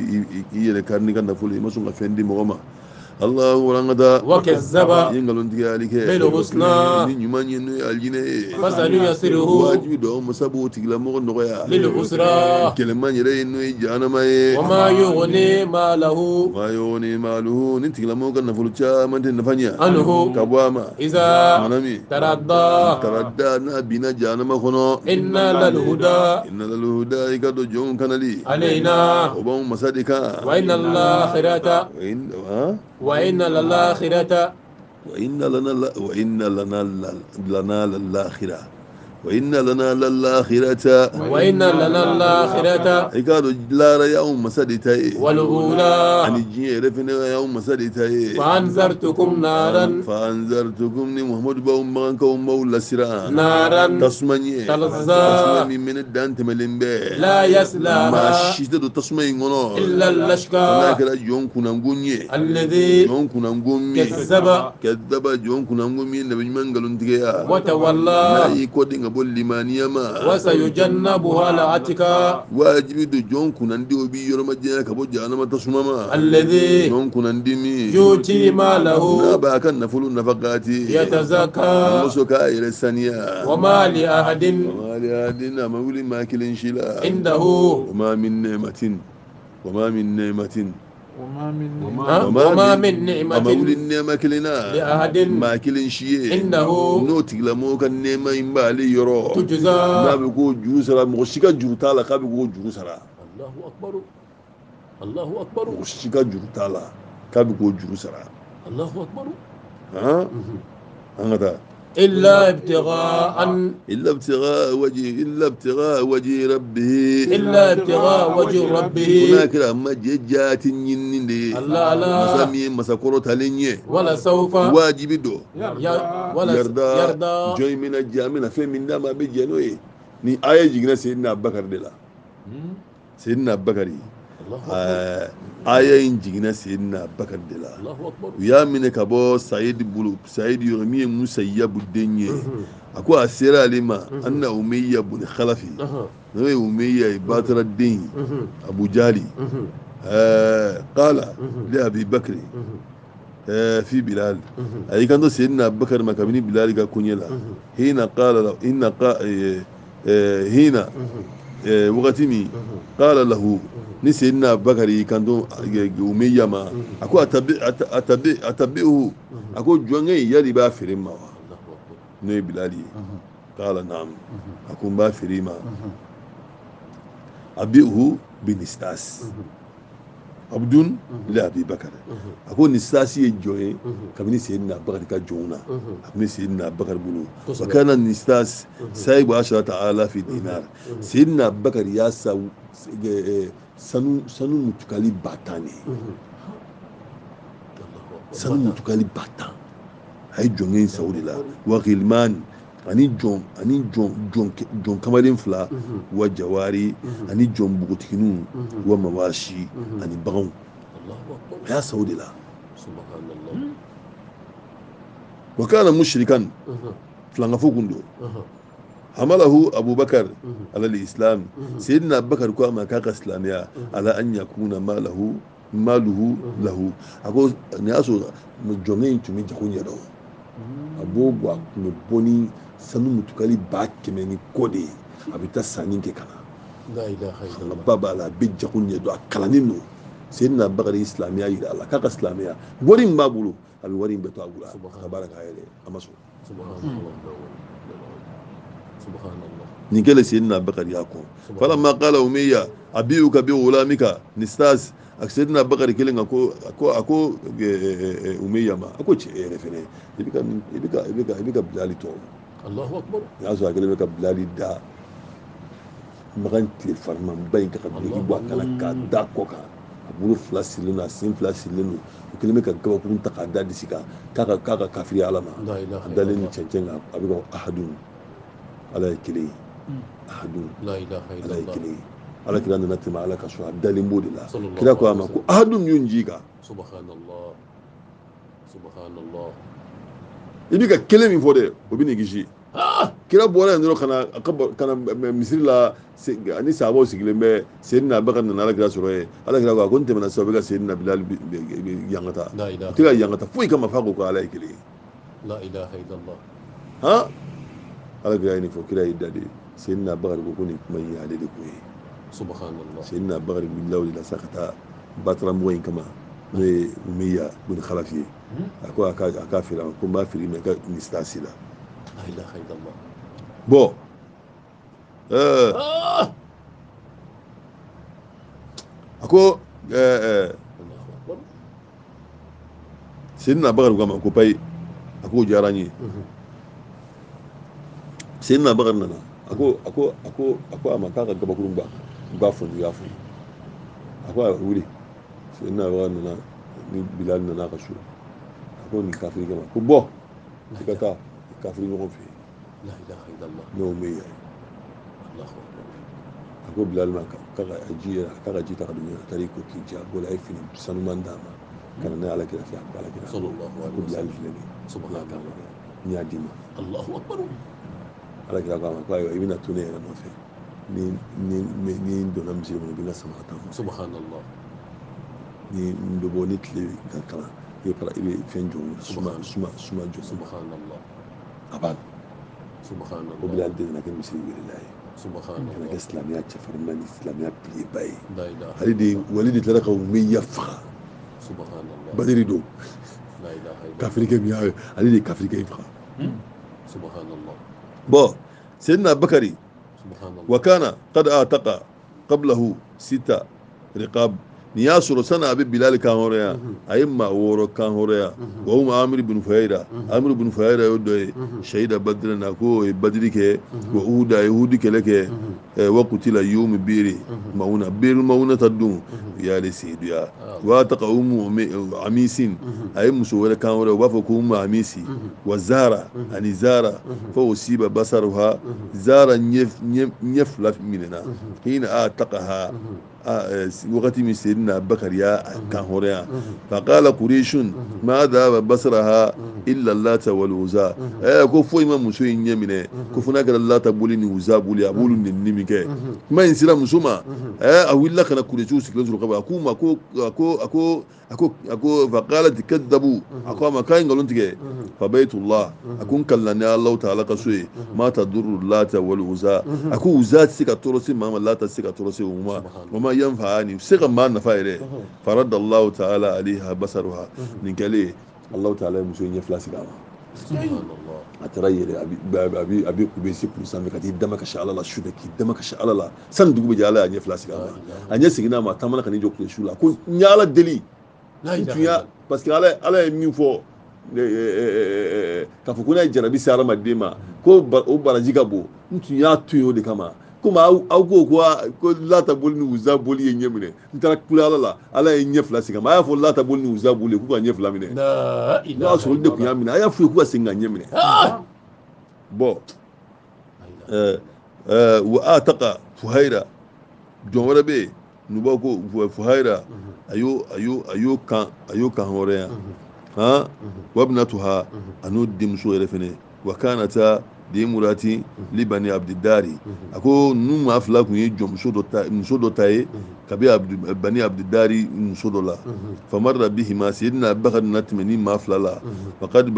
i yere kari ni kan nafulo ma so ngafendi mo ma Allah warangada وكذب yingalon tigalike بالحسنى ni nyuma nyene aljine فسنيسره wajibi do musabu tigla mo no ya لليسرى kelema nyere no jana maye وما يغني ماله ma yoni maluhu ni tigla mo kan nafulu cha man tin nafanya عنه kabwama إذا manami تردى taradda na bina jana ma kono إن للهدى inna lal huda ikado jon kanali علينا obon masadika وإن الآخرة wa in ha وإن للآخرة وإن لنا وإن لنا لنا للآخرة وإن لنا للآخرة وإن لنا الآخرة إكادو لا يوم مسدتاي والأولى أن يجي رفنا يوم مسدتاي فأنذرتكم نارا فأنذرتكم ni محمد باوم بانكو مولا سرا نارا تسمني تلظى تسمني من الدانت ملمبه لا ما يسلاها شيتو تسمني ngono إلا الأشقى nakira jon kunangunye الذي jon kunangummi كذب كذب jon kunangummi nabi mangalun tigeya وتولى na yi kodin abol limaniya ma وسيجنبها الأتقى wajibi do jon kunandi obi yoroma jena kabo janama tasuma ma الذي jon kunandi mi يؤتي na ماله ba kan nafulu nafaqati يتزكى muso ka ire saniya وما لأحد mali adina mawuli makilin shila عنده وما من نعمة وما من نعمة وما من ها؟ وما من نعمة أمول النعمة لنا لأحد ما كلن شيء عنده نوتي لمو كان نعمة يمبالي يرو تجزى ما بيقول جوسرا مغشيكا جوتالا كا بيقول جوسرا الله أكبر الله أكبر مغشيكا جوتالا كا بيقول جوسرا الله أكبر ها هذا إلا ابتغاء إلا ابتغاء وجه إلا ابتغاء وجه ربه إلا ابتغاء وجه ربه هناك لما جات ينندي الله لا مسامي مسكرو تالينيه ولا سوف واجب دو يا- ولا yarda يرضى joy mina jamina fe min dama be jeno e ni aya jigna sayyidina abubakar de la sayyidina abubakar الله أكبر aya in jigna sayyidina abubakar de la الله أكبر ya mine ka bo sayyid bulu sayyid yomi musayya budenye ako asira alima anna umayya bun khalafi أها no umayya batara din أها abu jali أها قال أها لأبي بكر أها في بلال أها أي كان سيدنا أبو بكر ما كان بلال قال كونيلا هنا قال له إن قا هنا وقتمي قال له ni sayyidina abubakar kan do umayya ma ako atabi atabi atabihu ako jonge yari ba firin ma ne bilali qala na'am ako ba firin ma abihu bin istas abdun li abi bakar ako ni sasi ye joye kabini sayyidina bakar ka jona kabini sayyidina bakar bulu wa kana ni sas sahibu asharata ala fi dinar sayyidina bakar ya sa sanu sanu mutukali batane sanu mutukali batan ay jongen saudi la wa ghilman ani jon ani jon jon jon kamalen fila wa jawari ani jon bugutiginu wa mawashi ani bagan ya saudi la subhanallah wa kana mushrikan flanga fukundo hamalahu abubakar ala al-islam sayyidina abubakar ko ma kaka islamiya ala an yakuna malahu maluhu lahu ako ne aso jongen tumi jakunya do abogwa no boni sanu mutukali ba kɛmɛ ni kɔ de ye a bɛ taa sanni kɛ ka na an ka baba la a bɛ jago ɲɛ dɔn a kalannen don Seydina Bakari silamɛya yira a la k'a ka silamɛya wari min b'a bolo a bɛ wari in bɛɛ to a bolo a ka baara k'a yɛrɛ a ma sɔn nin kɛlen Seydina Bakari y'a kɔn falamma qala Umayya abi'uka bi ghulamika ni stas a Seydina Bakari kelen ka ko a ko Umayya ma a ko cɛ yɛrɛ fɛnɛ i bɛ ka i bɛ ka i bɛ ka i bɛ ka Bilali tɔɔrɔ Allahu akbar ya so akele ka Bilali da magan tile farma ba in ka bilaki bɔ a kala ka da kɔ kan a bolo fila sirilen don a sen fila sirilen don o kelen bɛ ka gabakurun ta k'a da disi kan k'a ka k'a ka kafiri ala ma a dalen ni cɛncɛn kan a bɛ ka ahadun ala ye kelen ye ahadun ala ye kelen ye ala kira nana tɛmɛ ala ka so a dalen b'o de la kira ko a ma ko ahadun y'o ji kan subhanallah subhanallah i bɛ ka kelen min fɔ dɛ o bɛ nin kisi kira bɔra yen dɔrɔn kana kana misiri la ani sahabaw sigilen bɛ Seydina Bakari nana ala kira sɔrɔ yen ala kira ko a ko n tɛmɛna sisan o bɛ ka Seydina Bilali yankata o tɛ ka yankata foyi kama f'a ko ko ala ye kelen ye la ilaha illallah han ala kira ye nin fɔ kira y'i da de Seydina Bakari ko ko nin kuma in ye ale de ko ye subhanallah Seydina Bakari wulila o de la sa ka taa bataramɔgɔ in kama n'o ye Umayya bin Khalaf ye a ko a k'a feere ko n b'a feere mɛ ka nin sitasi la bon a ko Seydina Bakari ko a ma ko payi a k'o diyara n ye Seydina Bakari nana a ko a ko a ko a ko a ma k'a ka gabakurun ba n b'a fɔ n y'a fɔ a ko a wuli Seydina Bakari nana ni Bilali nana a ka so a ko nin kafiri kama ko bɔ i ka taa kafiri ɲɔgɔn fɛ yen n'o mɛ yan a ko Bilali ma k'a ka ji k'a ka ji ta ka don ɲɔgɔn na taara i ko k'i jɛ a ko la a ye fini sanuman d'a ma ka na n'a ye ala kira fɛ a ko ala kira a ko Bilali filɛ nin ye n y'a d'i ma ala kira ko a ma ko ayiwa i bɛna to ne yɛrɛ nɔfɛ ni ni ni n donna misiri kɔnɔ i bɛna sama ka taa fɔ subhanallah ni n bɛ bɔ ni tile ka kalan i bɛ i bɛ fɛn jɔ suma suma suma jɔ subhanallah a b'a subhanallah o Bilali de nana kɛ misiri wele ye subhanallah kana kɛ silamɛya cɛfarinba ni silamɛya pileba ye ale de wali de tilara ka Umayya faga subhanallah Badiri don kafirikɛ min y'a ale de kafirikɛ in faga subhanallah bon Seydina Bakari wa kana qad ataqa qablahu sita riqab ni y'a sɔrɔ sani a bɛ Bilali kan hɔrɔnya a ye maa wɔɔrɔ kan hɔrɔnya wa hum Amir bin Fuhayra Amir bin Fuhayra y'o dɔ ye shahida Badrin na ko o ye Badiri kɛ wa Uhud a ye Uhud kɛlɛ kɛ wa qutila yawm Biri Mauna Biri Mauna ta don u y'ale seyiduya wa ataqa Umu Amisin a ye muso wɛrɛ kan hɔrɔnya u b'a fɔ ko Umu Amisi wa Zara ani Zara fo usiba basaruha Zara ɲɛ fila minɛna hina ataqaha wagati min Seydina Bakari y'a kan hɔrɔnya faqala Qurayshun ma dhahaba basaraha illa Lata wal Uzza ko foyi ma muso in ɲɛ minɛ ko fo n'a kɛra Lata boli ni Uzza boli a b'olu nɛnini min kɛ kuma in sera muso ma a wulila ka na Qurayshiw sigilen sɔrɔ kaban a k'u ma ko a ko a ko a ko a ko faqalat kadzabu a ko a ma k'a ye nkalon tigɛ fa baytullah a ko n kalila ni Alahu Taala ka so ye ma tadurru Lata wal Uzza a ko Uzza tɛ se ka tɔɔrɔ se maa ma Lata tɛ se ka tɔɔrɔ se o ma o ma yanfa'ani se ka maa nafa yɛrɛ farada Allahu Taala alayha basaruha nin kɛlen Allahu Taala ye muso in ɲɛ fila sigi a ma a taara yɛlɛ a bɛ a bɛ kube se kulu sanfɛ ka t'i dama kasi ala la su fɛ k'i dama kasi ala la sani dugu bɛ jɛ ala y'a ɲɛ fila sigi a ma a ɲɛ seginna a ma a taamana ka n'i jɔ kile su la ko n ye ala deli n tun y'a parce que ala ala ye min fɔ k'a fɔ ko n'a ye jarabi se hadamaden ma ko o baraji ka bon n tun y'a to yen o de kama komi aw ko ko ko lata boli ni uza boli ye ɲɛ minɛ n taara kule ala la ala ye ɲɛ fila sigi a ma a y'a fɔ lata boli ni uza boli k'u ka ɲɛ fila minɛ n'a y'a sɔrɔ olu de tun y'a minɛ a y'a fɔ ye k'u ka segin ka ɲɛ minɛ bɔn wa a taga fuhayira jɔn wɛrɛ bɛ yen nubaw ko fuhayira a y'o a y'o a y'o kan a y'o kan hɔrɔnya han wa bɛna to ha a n'o denmuso yɛrɛ fɛnɛ wa kana taa den murati libani abdidari a ko nu maa fila tun ye jɔnmuso dɔ ta muso dɔ ta ye kabi bani abdidari muso dɔ la famarra bihima sayidina abubakar na tɛmɛ ni maa fila la wakad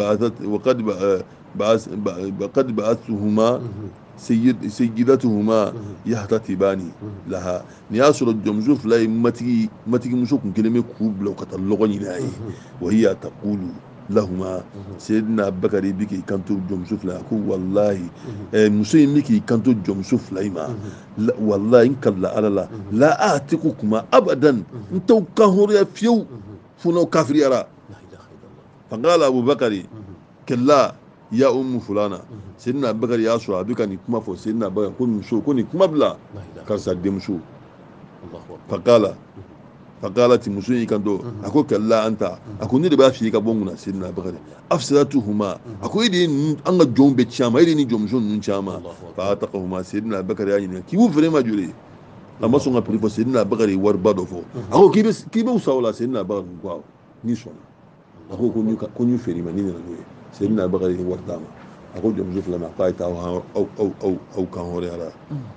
ba'athuhuma sayyidatuhuma yahtatibani laha ni y'a sɔrɔ jɔnmuso fila ye matigi matigi muso kun kelen bɛ k'u bila u ka taa lɔgɔ ɲini a ye wa hiya taqulu lahuma sayidina abubakar bi k'i kanto jɔnmuso fila ko walahi muso in bi k'i kanto jɔnmuso fila in ma walahi n kala ala la la atiku kuma abadan n t'aw kan hɔrɔnya fiyewu fo n'aw kafiriyara faqala abubakari kɛla ya ummu fulana sayidina abubakar y'a sɔrɔ a bɛ ka nin kuma fɔ sayidina abubakar ko muso ko nin kuma bila karisa denmuso faqala faqala ti muso in kanto a ko kɛla an ta a ko ne de b'a f'i ye ka bɔ mun na sayidina abubakar afsadatuhuma a ko e de ye an ka jɔnw bɛɛ ci a ma e de ye nin jɔnmuso ninnu ci a ma fa ataqahuma sayidina abubakar y'a ɲininka k'i b'u feere ma joli a ma sɔn ka piri fɔ sayidina abubakar ye wariba dɔ fɔ a ko k'i bɛ k'i bɛ wusa o la sayidina abubakar ko awɔ n'i sɔnna a ko ko n y'u feere ma ni nana n'o ye sayidina abubakar ye wari d'a ma a ko jɔnmuso fila ma a k'a ye taa aw aw aw aw kan hɔrɔnyara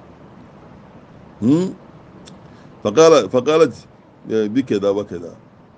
faqala faqalat بكذا وكذا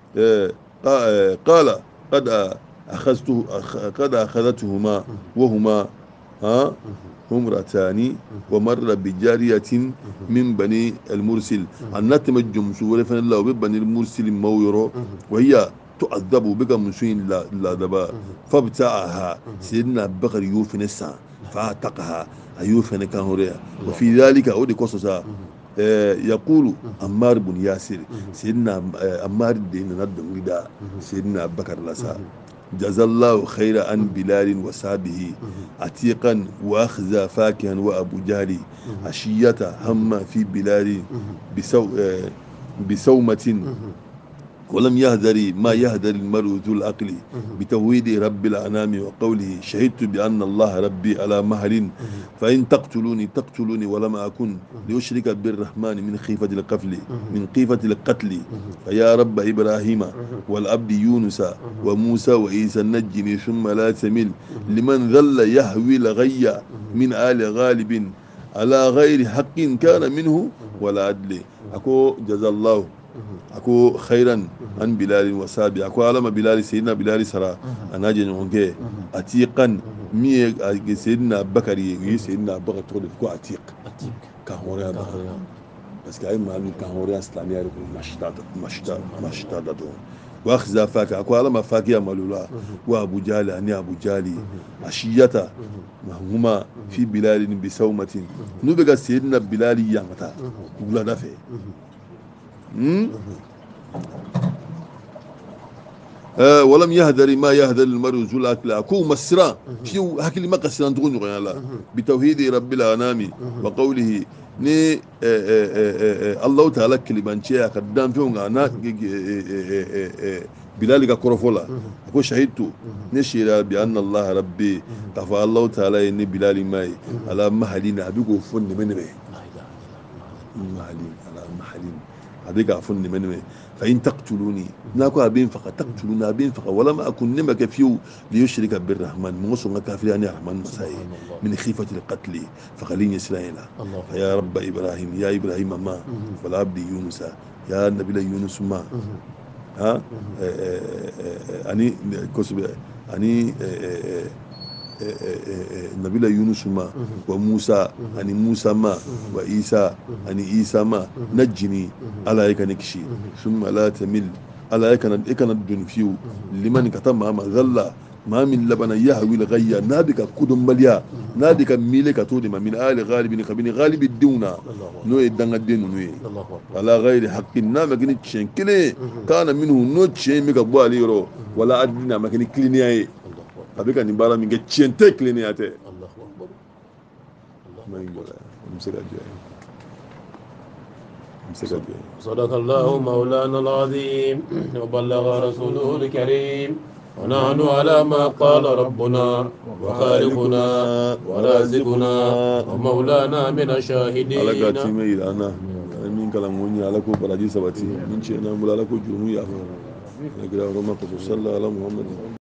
قال قد أخذته قد أخذتهما وهما ها همرتان ومر بجارية من بني المرسل أن نتم الجمس ولفن الله ببني المرسل مويرو وهي تؤذب بك مسوين لا دبا فابتاعها سيدنا بكر يوفن الساعة فاعتقها أيوفن كان هوريا وفي ذلك أودي قصصا يقول عمار بن ياسر سيدنا عمار دين ندم غدا سيدنا بكر لسا جزا الله خير عن بلال وصحبه عتيقا واخذ فاكها وابو جهل عشية هم في بلال بسو بسومة ولم يهدر ما يهدر المرء ذو العقل بتوحيد رب الأنام وقوله شهدت بأن الله ربي على مهل فإن تقتلوني تقتلوني ولم أكن لأشرك بالرحمن من خيفة القتل من خيفة القتل فيا رب إبراهيم والعبد يونس وموسى وعيسى نجني ثم لا تمل لمن ظل يهوي الغي من آل غالب على غير حق كان منه ولا عدل أكو جزا الله ako khairan an bilal wa sabi ako alama bilal sayyidina bilal sara anaje nyonge atiqan mi sayyidina bakari yi sayyidina bakar to ko atiq atiq ka hore ba parce que ay mami ka hore islamiya ko mashtada mashtada mashtada do wa khza faka ako alama fakiya malula wa abu jali ani abu jali ashiyata mahuma fi bilal bi sawmatin nu bega sayyidina bilal yangata gula dafe ولم يهدر ما يهدر المرء ذو العقل أكو مسرا شو هكذا ما قصران تقول نقول بتوحيد رب الأنام وقوله ني الله تعالى كلمة شيء قدام فيهم أنا بلالك كرفولا أكو شهدت نشير بأن الله ربي كفى الله تعالى إن بلال ماي على محلين أبيكو فن من مي محلين على محلين أبيك أفن من مي فإن تقتلوني ناكو أبين فقط تقتلون أبين فقط ولم أكن نمك فيو ليشرك بالرحمن موصل كافر يعني الرحمن مسائي من خيفة القتل فخليني إسرائيل فيا رب إبراهيم يا إبراهيم ما والعبد يونس يا النبي يونس ما ها أني كسب أني نبي يونس ما وموسى أني موسى ما وعيسى أني عيسى ما نجني على هيك نكشي ثم لا تمل على هيك هيك ندون فيو لمن كتم ما ظل ما من لبن يهوي الغيا نادك كودم بليا نادك ميلك تودي ما من آل غالب خبين غالب الدونا نو يدنا الدين نو على غير حق نام كني تشين كلي كان منه نو تشين ميك بوالي رو ولا أدنى ما كني كلينياي أبيك نبارا من تشين تك كلينياته الله أكبر ما يقول مسك الجاي مسك الجاي صدق الله مولانا العظيم وبلغ رسوله الكريم ونحن على ما قال ربنا وخالقنا ورازقنا ومولانا من الشاهدين على قاتمة إلى أنا من كلاموني على كو بلادي سبتي من شيء نعمل على كو جنويا نقرأ رمى صلى الله على محمد